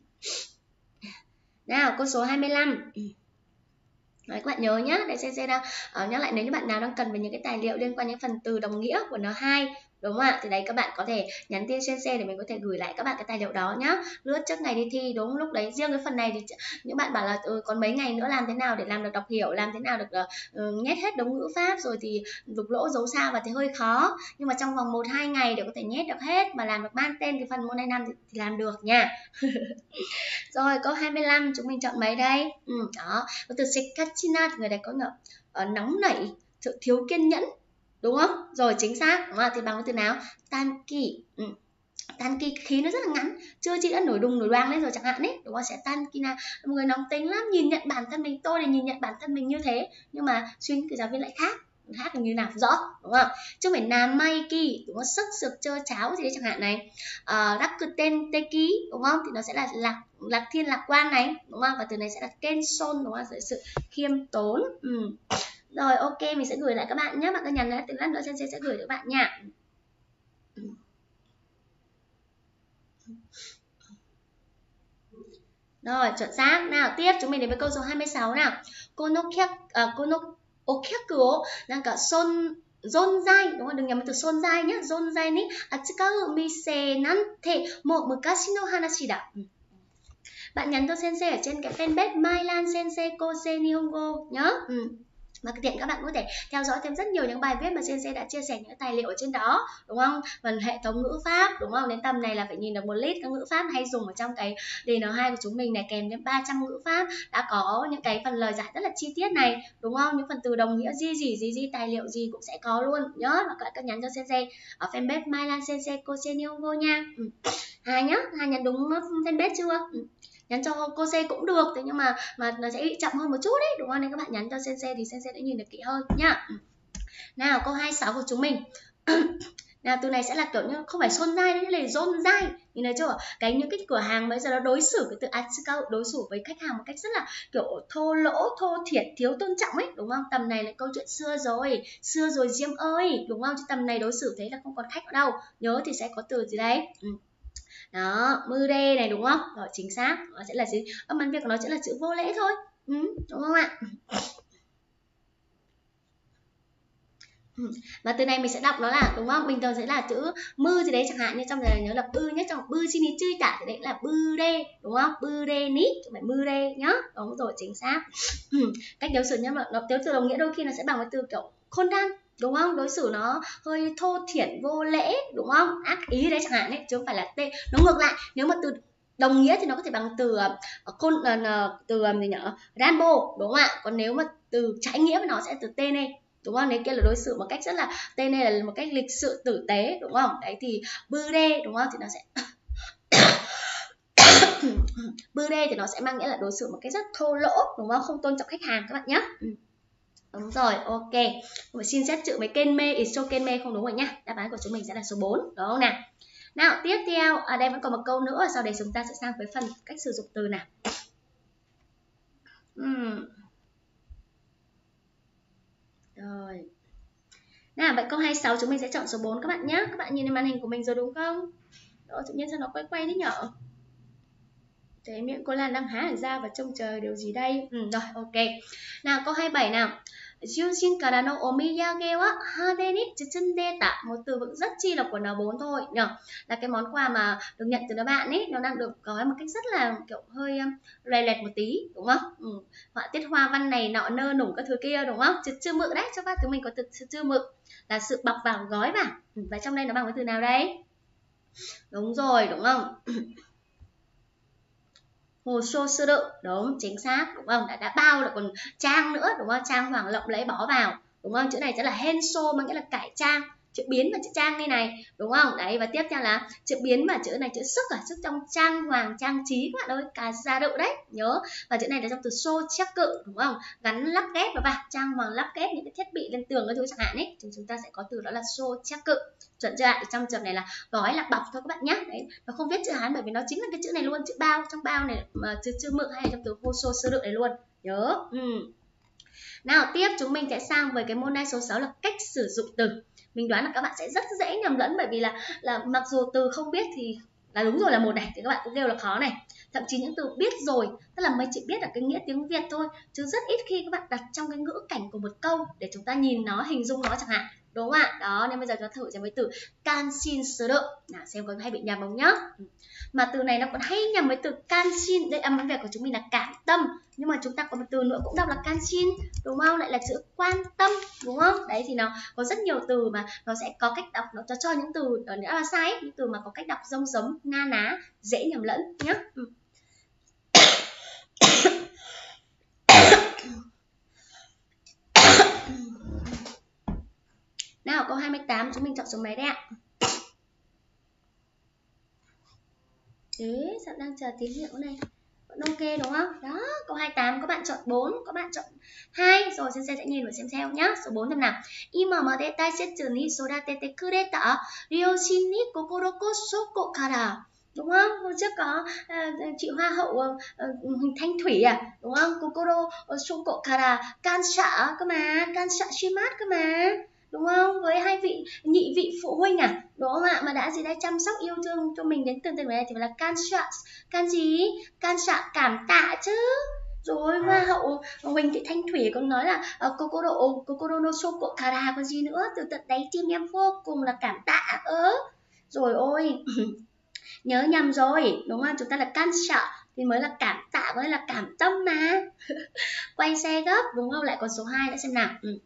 Nào, câu số 25. Đấy, các bạn nhớ nhá, để CC đang nhắc lại nếu như bạn nào đang cần về những cái tài liệu liên quan đến phần từ đồng nghĩa của N2, đúng không ạ? Thì đấy các bạn có thể nhắn tin CC để mình có thể gửi lại các bạn cái tài liệu đó nhá. Lướt trước ngày đi thi, đúng lúc đấy riêng cái phần này thì những bạn bảo là còn mấy ngày nữa làm thế nào để làm được đọc hiểu, làm thế nào được nhét hết đống ngữ pháp rồi thì đục lỗ dấu sao và thì hơi khó. Nhưng mà trong vòng 1-2 ngày để có thể nhét được hết mà làm được mang tên cái phần môn 5 thì làm được nha. Rồi, câu 25 chúng mình chọn mấy đây? Đó, có từ sekachina thì người này có nóng nảy, sự thiếu kiên nhẫn, đúng không? Rồi, chính xác, đúng không? Thì bằng cái từ nào? Tanki. tan khí nó rất là ngắn, chưa chị đã nổi đùng nổi đoang lên rồi chẳng hạn ấy, đúng không? Sẽ tan kina, một người nóng tính lắm, nhìn nhận bản thân mình, tôi thì nhìn nhận bản thân mình như thế, nhưng mà suy nghĩ của giáo viên lại khác như nào rõ, đúng không? Chứ không phải nam mai kỳ, đúng không? Sức sực chơ cháo gì đấy chẳng hạn này, đắc cực tên tê ký, đúng không? Thì nó sẽ là lạc thiên lạc quan này, đúng không? Và từ này sẽ là ken son, đúng không? Sự khiêm tốn. Rồi ok, mình sẽ gửi lại các bạn nhé, bạn cứ nhắn lại từ lát nữa Sensei sẽ gửi cho các bạn nha. Rồi, chuẩn xác. Nào, tiếp chúng mình đến với câu số 26 nào. Kono okyaku đang cả zonzai, đúng không? Đừng nhầm với từ sonzai nhé. Zonzai ni atsukau mise nante mo mukashi no hanashi da. Bạn nhắn cho Sensei ở trên cái fanpage Mylan Sensei Kosei Nihongo nhớ. Và tiện các bạn có thể theo dõi thêm rất nhiều những bài viết mà Sensei đã chia sẻ những tài liệu ở trên đó, đúng không? Phần hệ thống ngữ pháp, đúng không? Đến tầm này là phải nhìn được một list các ngữ pháp hay dùng ở trong cái DN2 của chúng mình này, kèm đến 300 ngữ pháp, đã có những cái phần lời giải rất là chi tiết này, đúng không? Những phần từ đồng nghĩa gì tài liệu gì cũng sẽ có luôn, nhớ. Và các bạn nhắn cho Sensei ở fanpage Mylan Sensei Kosei Nihongo nha. Hà nhá, Hà nhắn đúng fanpage chưa? Nhắn cho Kosei cũng được, thế nhưng mà nó sẽ bị chậm hơn một chút đấy, đúng không? Nên các bạn nhắn cho Sensei thì Sensei đã nhìn được kỹ hơn nhá. Nào, câu 26 của chúng mình. Nào, từ này sẽ là kiểu như không phải sonzai nữa, là zonzai. Nhìn thấy chưa? Những cái cửa hàng bây giờ nó đối xử cái từ atsukau, đối xử với khách hàng một cách rất là kiểu thô lỗ, thô thiển, thiếu tôn trọng ấy, đúng không? Tầm này là câu chuyện xưa rồi Diêm ơi, đúng không? Chứ tầm này đối xử thế là không còn khách nữa đâu. Nhớ thì sẽ có từ gì đấy? Đó, mư đê này, đúng không? Rồi, chính xác. Nó sẽ là gì? Âm Hán Việt của nó sẽ là chữ vô lễ thôi, đúng không ạ? Và từ này mình sẽ đọc nó là, đúng không? Bình thường sẽ là chữ mư gì đấy chẳng hạn, như trong này nhớ là bư nhé, trong bư chi ní chui tả thì đấy là bư đê, đúng không? Bư đê ní, không phải mư đê nhá. Đúng rồi, chính xác. Cách đối xử, nhưng mà nó đối xử đồng nghĩa đôi khi nó sẽ bằng cái từ kiểu khôn ngoan, đúng không? Đối xử nó hơi thô thiển, vô lễ, đúng không? Ác ý đấy chẳng hạn ấy, chứ không phải là tê. Nó ngược lại, nếu mà từ đồng nghĩa thì nó có thể bằng từ từ gì nhỉ? Rambo, đúng không ạ? Còn nếu mà từ trái nghĩa với nó sẽ từ tê này, đúng không? Nếu kia là đối xử một cách rất là tên này là một cách lịch sự tử tế, đúng không? Đấy thì bư đê, đúng không? Thì nó sẽ bư đê thì nó sẽ mang nghĩa là đối xử một cách rất thô lỗ, đúng không? Không tôn trọng khách hàng các bạn nhé. Đúng rồi, ok. Mà xin xét chữ với kenme, iso kenme không đúng rồi nhá. Đáp án của chúng mình sẽ là số 4, đúng không nào? Nào, tiếp theo, ở đây vẫn còn một câu nữa, sau đấy chúng ta sẽ sang với phần cách sử dụng từ nào. Rồi. Nào, vậy câu 26 chúng mình sẽ chọn số 4 các bạn nhé. Các bạn nhìn lên màn hình của mình rồi đúng không? Đó, tự nhiên sao nó quay đấy nhở? Thế miệng cô Lan đang há hẳn ra và trông chờ điều gì đây? Rồi, ok. Nào, câu 27 nào. Junshin kara no omiyage wa hade ni tsutsundeta. Một từ vựng rất chi là của N4 thôi nhỉ? Là cái món quà mà được nhận từ đứa bạn ấy, nó đang được gói một cách rất là kiểu hơi lòe loẹt một tí, đúng không? Họa tiết hoa văn này nọ nơ nủng các thứ kia, đúng không? Chữ mự đấy, cho các chúng mình có từ chữ mự là sự bọc vào, gói vào. Và trong đây nó bằng cái từ nào đây? Đúng rồi, đúng không? Hồ sô sơ đự, đúng, chính xác, đúng không? Đã bao là còn trang nữa, đúng không? Trang hoàng lộng lấy bó vào, đúng không? Chữ này sẽ là henso, mang nghĩa là cải trang, chữ biến và chữ trang đây này, đúng không? Đấy, và tiếp theo là chữ biến và chữ này chữ sức sức trong trang hoàng, trang trí các bạn ơi, cả gia đự đấy, nhớ. Và chữ này là trong từ so chắc cự, đúng không? Gắn lắp ghép vào, trang hoàng lắp ghép những cái thiết bị lên tường các thứ chẳng hạn ấy, thì chúng ta sẽ có từ đó là so chắc cự. Chuẩn chưa ạ? Trong trường này là gói là bọc thôi các bạn nhé. Đấy, nó không viết chữ Hán bởi vì nó chính là cái chữ này luôn, chữ bao, trong bao này mà chữ mự hay trong từ hô sô sơ đự này luôn, nhớ. Nào, tiếp chúng mình sẽ sang với cái môn này số 6 là cách sử dụng từ. Mình đoán là các bạn sẽ rất dễ nhầm lẫn, bởi vì là mặc dù từ không biết thì là đúng rồi là một này, thì các bạn cũng kêu là khó này. Thậm chí những từ biết rồi, tức là mới chỉ biết là cái nghĩa tiếng Việt thôi, chứ rất ít khi các bạn đặt trong cái ngữ cảnh của một câu để chúng ta nhìn nó, hình dung nó chẳng hạn, đúng không ạ? Đó, nên bây giờ chúng ta thử xem với từ kanshin suru. Nào, xem có hay bị nhầm không nhá. Mà từ này nó còn hay nhầm với từ kanshin. Đây âm Việt của chúng mình là cảm tâm, nhưng mà chúng ta có một từ nữa cũng đọc là kanshin, đúng không? Lại là chữ quan tâm, đúng không? Đấy thì nó có rất nhiều từ mà nó sẽ có cách đọc, nó cho những từ ở nữa là sai ấy, những từ mà có cách đọc giống na ná, dễ nhầm lẫn nhé. Nào, câu 28 chúng mình chọn số mấy đây ạ? Thế sao đang chờ tín hiệu này? Vẫn ok đúng không? Đó, câu 28 các bạn chọn 4, các bạn chọn 2. Rồi Sensei sẽ nhìn và xem theo nhá. Số 4 xem nào. Imamade taisetsu ni sodatete kureta ryoshin ni kokoro ko shoko kara. Đúng không? Hôm trước có chị Hoa hậu Huỳnh Thanh Thủy à, đúng không? Kokoro shoko kara kansha cơ mà, kansha shimasu cơ mà. Đúng không? Với hai vị nhị vị phụ huynh à, đúng không ạ, mà đã gì đây chăm sóc yêu thương cho mình đến từng tuổi này thì phải là kansha, can gì, kansha cảm tạ chứ. Rồi Hoa hậu Huỳnh Thị Thanh Thủy còn nói là kokoro no shoko kara còn gì nữa, từ tận đáy tim em vô cùng là cảm tạ. Rồi ôi nhớ nhầm rồi đúng không, chúng ta là kansha thì mới là cảm tạ, mới là cảm tâm mà. Quay xe gấp đúng không, lại còn số 2 nữa xem nào.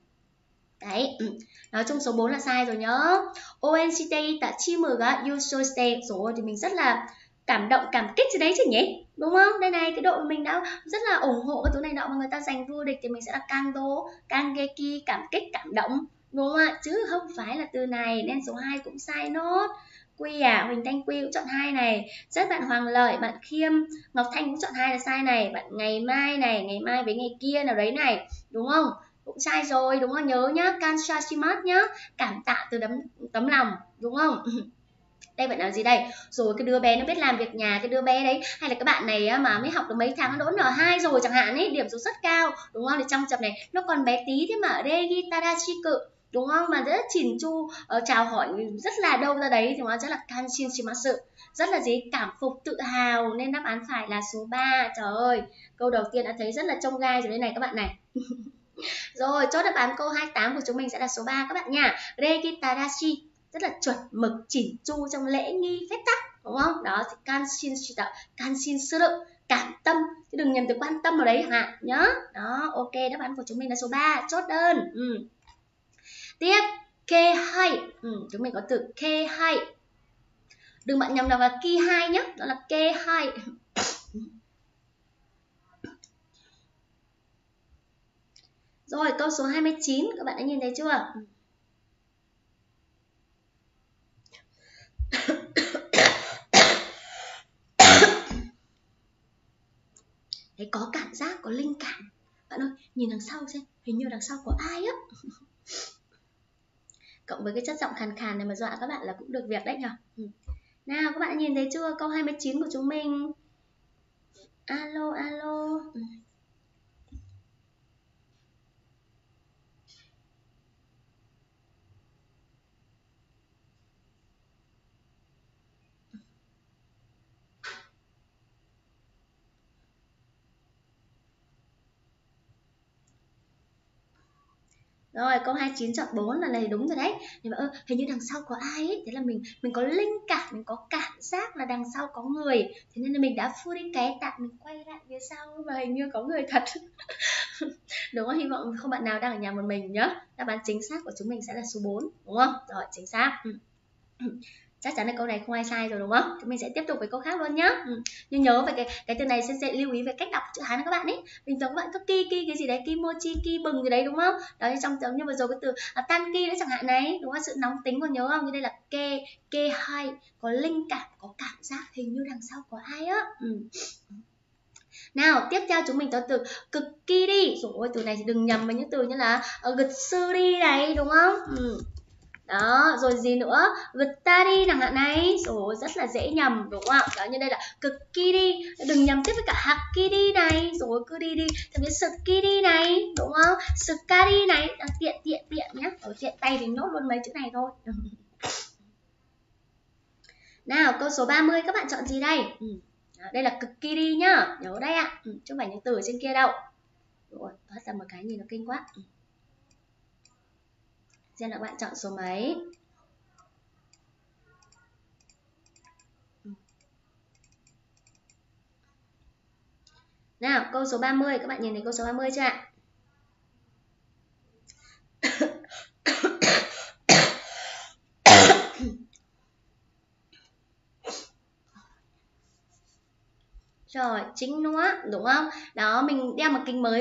Đấy, nói chung số 4 là sai rồi nhớ. ONCT tại chimuga yusoshite. Rồi thì mình rất là cảm động, cảm kích gì đấy chứ nhỉ, đúng không? Đây này, cái đội mình đã rất là ủng hộ cái thứ này nọ mà người ta giành vô địch thì mình sẽ là kanto, kangeki, cảm kích, cảm động, đúng không ạ? Chứ không phải là từ này, nên số 2 cũng sai nốt. Quy à, Huỳnh Thanh Quy cũng chọn 2 này. Rất bạn Hoàng Lợi, bạn Khiêm, Ngọc Thanh cũng chọn 2 là sai này. Bạn Ngày Mai này, Ngày Mai với ngày kia nào đấy này, đúng không? Cũng sai rồi đúng không, nhớ nhá, kansashimasu nhá, cảm tạ từ tấm lòng, đúng không? Đây bạn nói gì đây? Rồi cái đứa bé nó biết làm việc nhà, cái đứa bé đấy hay là các bạn này mà mới học được mấy tháng nó đỗ N2 rồi chẳng hạn ấy, điểm số rất cao, đúng không? Thì trong tập này nó còn bé tí thế mà Regi Tadashiku, đúng không, mà rất chỉn chu chào hỏi rất là đâu ra đấy thì nó rất là kanshimasu, rất là gì, cảm phục, tự hào, nên đáp án phải là số 3. Trời ơi, câu đầu tiên đã thấy rất là trông gai rồi đây này các bạn này. Rồi, chốt đáp án câu 28 của chúng mình sẽ là số 3 các bạn nha. Regitadashi, rất là chuẩn mực, chỉn chu trong lễ nghi phép tắc, đúng không? Đó thì kanshin suru, cảm tâm, chứ đừng nhầm từ quan tâm vào đấy hả nhớ. Đó, ok, đáp án của chúng mình là số 3, chốt đơn. Tiếp, kehai. Chúng mình có từ kehai. Đừng bạn nhầm đọc là ki2 nhé, đó là kehai. Rồi, câu số 29 các bạn đã nhìn thấy chưa? Đấy, có cảm giác, có linh cảm. Bạn ơi, nhìn đằng sau xem, hình như đằng sau có ai á. Cộng với cái chất giọng khàn khàn này mà dọa các bạn là cũng được việc đấy nhỉ. Nào, các bạn đã nhìn thấy chưa? Câu 29 của chúng mình. Alo, alo. Rồi, câu 29 chọn 4 là này đúng rồi đấy. Thì mà hình như đằng sau có ai ấy, thế là mình có linh cảm, mình có cảm giác là đằng sau có người. Thế nên là mình đã furiketa, mình quay lại phía sau và hình như có người thật. Đúng không? Hy vọng không bạn nào đang ở nhà một mình nhá. Đáp án chính xác của chúng mình sẽ là số 4, đúng không? Rồi, chính xác. Chắc chắn là câu này không ai sai rồi đúng không? Thì mình sẽ tiếp tục với câu khác luôn nhá. Nhưng nhớ về cái từ này sẽ lưu ý về cách đọc chữ Hán các bạn ấy. Bình thường các bạn cứ ki cái gì đấy, kimochi, ki bừng gì đấy đúng không? Đó, trong giống như vừa rồi cái từ tanki đấy chẳng hạn này, đúng không? Sự nóng tính còn nhớ không? Như đây là ke hai, có linh cảm, có cảm giác hình như đằng sau có ai á. Nào, tiếp theo chúng mình có từ cực kỳ đi. Rồi từ này thì đừng nhầm với những từ như là gật sư đi này, đúng không? Đó, rồi gì nữa, Gutari chẳng hạn này, rồi rất là dễ nhầm đúng không ạ? Đó, như đây là cực kỳ đi, đừng nhầm tiếp với cả hakiri này, rồi cứ đi thậm chí sukiri này, đúng không? Sukari này, tiện nhé, ở tiện tay thì nốt luôn mấy chữ này thôi. Nào, câu số 30 các bạn chọn gì đây? Đây là cực kỳ đi nhá, nhớ đây ạ, chứ không phải những từ ở trên kia đâu. Rồi, thoát ra một cái nhìn nó kinh quá. Xem là bạn chọn số mấy. Nào, câu số 30, các bạn nhìn thấy câu số 30 chưa ạ? Rồi, chính nó, đúng không? Đó, mình đeo một kính mới vào.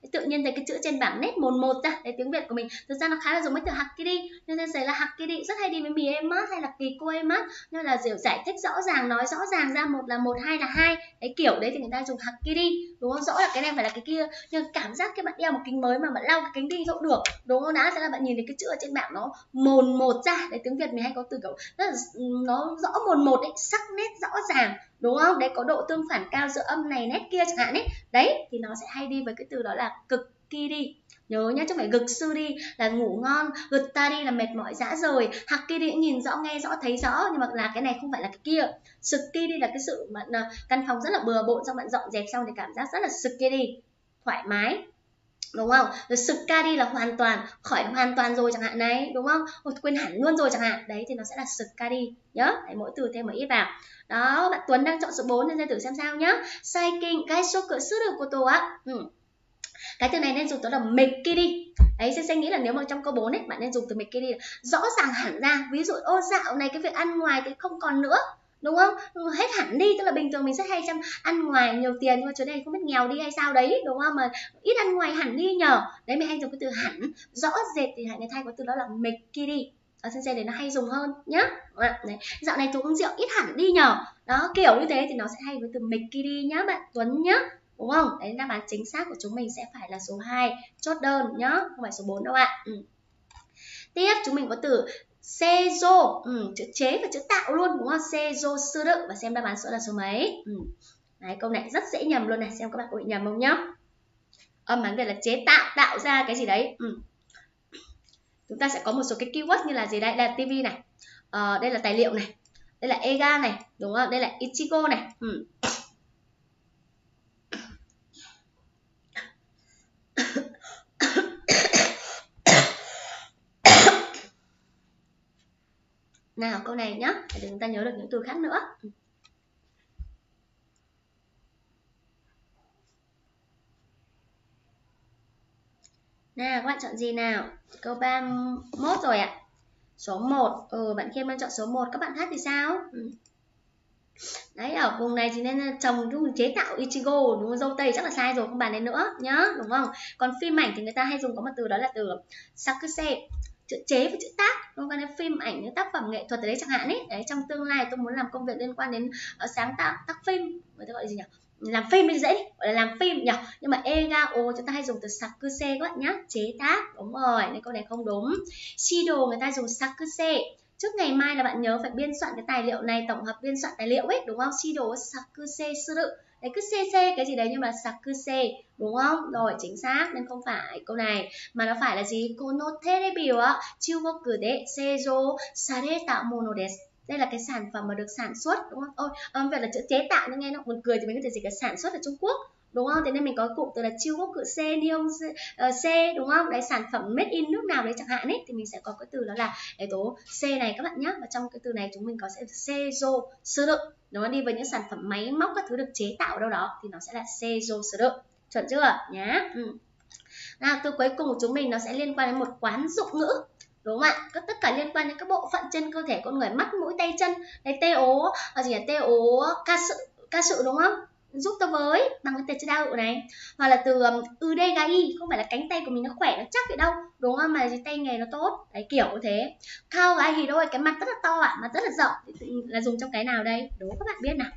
Tự nhiên thấy cái chữ trên bảng nét mồn một ra. Đấy, tiếng Việt của mình thực ra nó khá là giống với từ hakiri, nên tôi thấy là hakiri rất hay đi với miemasu hay là kikoemasu, nên là giải thích rõ ràng, nói rõ ràng ra, một là một, hai là hai. Đấy, kiểu đấy thì người ta dùng hakiri, đúng không? Rõ là cái này phải là cái kia, nhưng cảm giác cái bạn đeo một kính mới mà bạn lau cái kính đi cũng được, đúng không? Đã thế là bạn nhìn thấy cái chữ ở trên bảng nó mồn một ra. Đấy, tiếng Việt mình hay có từ kiểu rất là nó rõ mồn một ấy, sắc nét rõ ràng, đúng không? Đấy, có độ tương phản cao giữa âm này nét kia chẳng hạn ấy. Đấy, thì nó sẽ hay đi với cái từ đó là cực kỳ đi. Nhớ nhá, chứ không phải gực sư đi là ngủ ngon, gực ta đi là mệt mỏi rã rời, hakiri cũng nhìn rõ, nghe rõ, thấy rõ, nhưng mà là cái này không phải là cái kia. Sukiri là cái sự bạn căn phòng rất là bừa bộn, xong bạn dọn dẹp xong thì cảm giác rất là sukiri, thoải mái, đúng không? Rồi sukari là hoàn toàn, khỏi hoàn toàn rồi chẳng hạn này, đúng không? Ôi, quên hẳn luôn rồi chẳng hạn. Đấy thì nó sẽ là sukari. Nhớ, đấy, mỗi từ thêm một ít vào. Đó, bạn Tuấn đang chọn số 4 nên thử xem sao nhá. Saikin gaishoku suru koto wa. Cái từ này nên dùng tới là mekiri. Đấy, sẽ nghĩ là nếu mà trong câu 4 ấy, bạn nên dùng từ mekiri rõ ràng hẳn ra. Ví dụ ô dạo này cái việc ăn ngoài thì không còn nữa, đúng không? Hết hẳn đi, tức là bình thường mình rất hay ăn ngoài nhiều tiền, nhưng mà chỗ này không biết nghèo đi hay sao đấy, đúng không? Mà ít ăn ngoài hẳn đi nhờ. Đấy, mình hay dùng cái từ hẳn, rõ rệt thì hãy thay có từ đó là mekiri. Ở sensei đấy nó hay dùng hơn nhá. Đấy, dạo này tôi uống rượu ít hẳn đi nhờ. Đó, kiểu như thế thì nó sẽ hay với từ mekiri nhá bạn Tuấn nhá. Đúng không? Đấy, đáp án chính xác của chúng mình sẽ phải là số 2, chốt đơn nhá, không phải số 4 đâu ạ. Tiếp chúng mình có từ seizo, chữ chế và chữ tạo luôn, đúng không? Seizo suru, và xem đáp án sẽ là số mấy. Đấy, câu này rất dễ nhầm luôn này, xem các bạn có bị nhầm không nhá. Âm án đây là chế tạo ra cái gì đấy. Chúng ta sẽ có một số cái keyword như là gì đây? Đây là TV này, đây là tài liệu này, đây là ega này, đúng không? Đây là ichigo này. Nào, câu này nhá, để chúng ta nhớ được những từ khác nữa. Nào, các bạn chọn gì nào? Câu 31 rồi ạ. Số 1, bạn Khiêm đang chọn số 1, các bạn khác thì sao? Đấy, ở vùng này thì nên trồng chế tạo ichigo, đúng không? Dâu tây chắc là sai rồi, không bàn đến nữa nhá, đúng không? Còn phim ảnh thì người ta hay dùng có một từ đó là từ sakuse, chữ chế và chữ tác, đúng không? Nên phim ảnh, những tác phẩm nghệ thuật ở đấy chẳng hạn ấy. Đấy, trong tương lai tôi muốn làm công việc liên quan đến sáng tạo tác phim, người ta gọi là gì nhỉ? Làm phim thì dễ, gọi là làm phim nhỉ. Nhưng mà egao chúng ta hay dùng từ sakuse các bạn nhá, chế tác, đúng rồi, nên câu này không đúng. Shido người ta dùng sakuse. Trước ngày mai là bạn nhớ phải biên soạn cái tài liệu này, tổng hợp biên soạn tài liệu ấy, đúng không? Shido sakuse suru. Đấy, cứ cc cái gì đấy nhưng mà sakuse, đúng không? Rồi, chính xác, nên không phải câu này, mà nó phải là gì? Kono terebi wa Chugoku de seizo sareta mono desu. Đây là cái sản phẩm mà được sản xuất, đúng không? Ôi, việc là chữ chế tạo nhưng nghe nó buồn cười thì mình có thể dịch là sản xuất ở Trung Quốc, đúng không? Thế nên mình có cụm từ là Chugoku Senyong C, đúng không? Đấy, sản phẩm made in nước nào đấy chẳng hạn ấy, thì mình sẽ có cái từ đó là yếu tố C này các bạn nhé. Và trong cái từ này chúng mình có sẽ seizo suru, nó đi với những sản phẩm máy móc các thứ được chế tạo đâu đó thì nó sẽ là seizo suru. Chuẩn chưa nhá? Nào, từ cuối cùng của chúng mình nó sẽ liên quan đến một quán dụng ngữ, đúng không ạ? Tất cả liên quan đến các bộ phận trên cơ thể con người, mắt mũi tay chân. Đấy, tê ố gì là tê ố ca sự đúng không? Giúp tôi với bằng cái từ chữ đa hữu này, hoặc là từ udegai, không phải là cánh tay của mình nó khỏe nó chắc vậy đâu, đúng không? Mà tay nghề nó tốt. Đấy, kiểu như thế. Kao gai thì đôi cái mặt rất là to ạ, mặt rất là rộng, là dùng trong cái nào đây? Đố các bạn biết nào.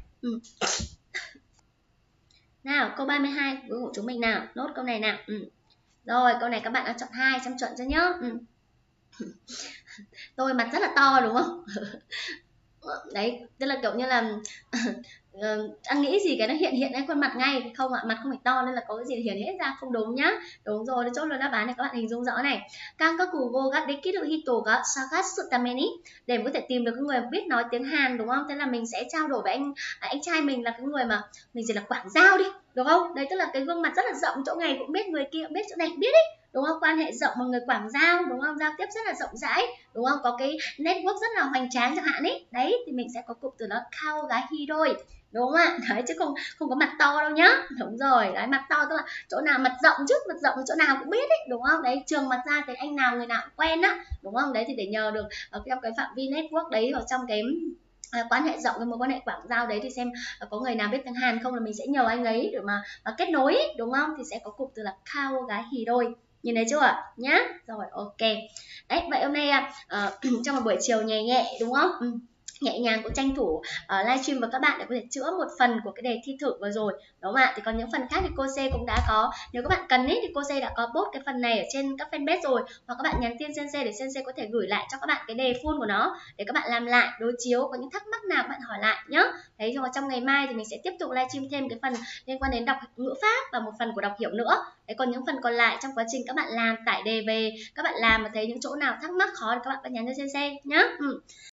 Nào, câu 32 cuối của chúng mình nào, nốt câu này nào. Rồi, câu này các bạn đã chọn 2 xem chuẩn cho nhá. Tôi mặt rất là to đúng không? Đấy, tức là kiểu như là ăn nghĩ gì cái nó hiện lên khuôn mặt ngay, không ạ? Mặt không phải to nên là có cái gì hiện hết ra, không đúng nhá. Đúng rồi, chốt luôn đáp án này các bạn hình dung rõ này. Kankakugo ga dekiru hito ga sagasu tameni, để có thể tìm được cái người biết nói tiếng Hàn, đúng không? Thế là mình sẽ trao đổi với anh trai mình là cái người mà mình chỉ là quảng giao đi, đúng không? Đấy, tức là cái gương mặt rất là rộng, chỗ này cũng biết, người kia cũng biết, chỗ này cũng biết ấy, đúng không? Quan hệ rộng mà người quảng giao, đúng không? Giao tiếp rất là rộng rãi, đúng không? Có cái network rất là hoành tráng chẳng hạn ấy. Đấy, thì mình sẽ có cụm từ đó kao gái hi đôi, đúng không ạ? Đấy, chứ không có mặt to đâu nhá. Đúng rồi, đấy, mặt to tức là chỗ nào mặt rộng chứ, mặt rộng chỗ nào cũng biết ấy, đúng không? Đấy, trường mặt ra thì anh nào người nào cũng quen á, đúng không? Đấy, thì để nhờ được ở trong cái phạm vi network đấy, ở trong cái quan hệ rộng cái mối quan hệ quảng giao đấy, thì xem có người nào biết tiếng Hàn không là mình sẽ nhờ anh ấy để mà kết nối, đúng không? Thì sẽ có cụm từ là Kao gái hì đôi, nhìn thấy chưa nhá? Rồi, ok. Đấy, vậy hôm nay trong một buổi chiều nhẹ nhẹ, đúng không? Nhẹ nhàng cũng tranh thủ livestream với các bạn để có thể chữa một phần của cái đề thi thử vừa rồi, đúng không ạ? Thì còn những phần khác thì cô C cũng đã có, nếu các bạn cần ấy thì cô C đã có post cái phần này ở trên các fanpage rồi, hoặc các bạn nhắn tin Sensei để Sensei có thể gửi lại cho các bạn cái đề full của nó để các bạn làm lại, đối chiếu, có những thắc mắc nào các bạn hỏi lại nhé. Đấy, rồi trong ngày mai thì mình sẽ tiếp tục livestream thêm cái phần liên quan đến đọc ngữ pháp và một phần của đọc hiểu nữa. Đấy, còn những phần còn lại trong quá trình các bạn làm tải đề về, các bạn làm mà thấy những chỗ nào thắc mắc khó thì các bạn nhắn cho Sensei nhé.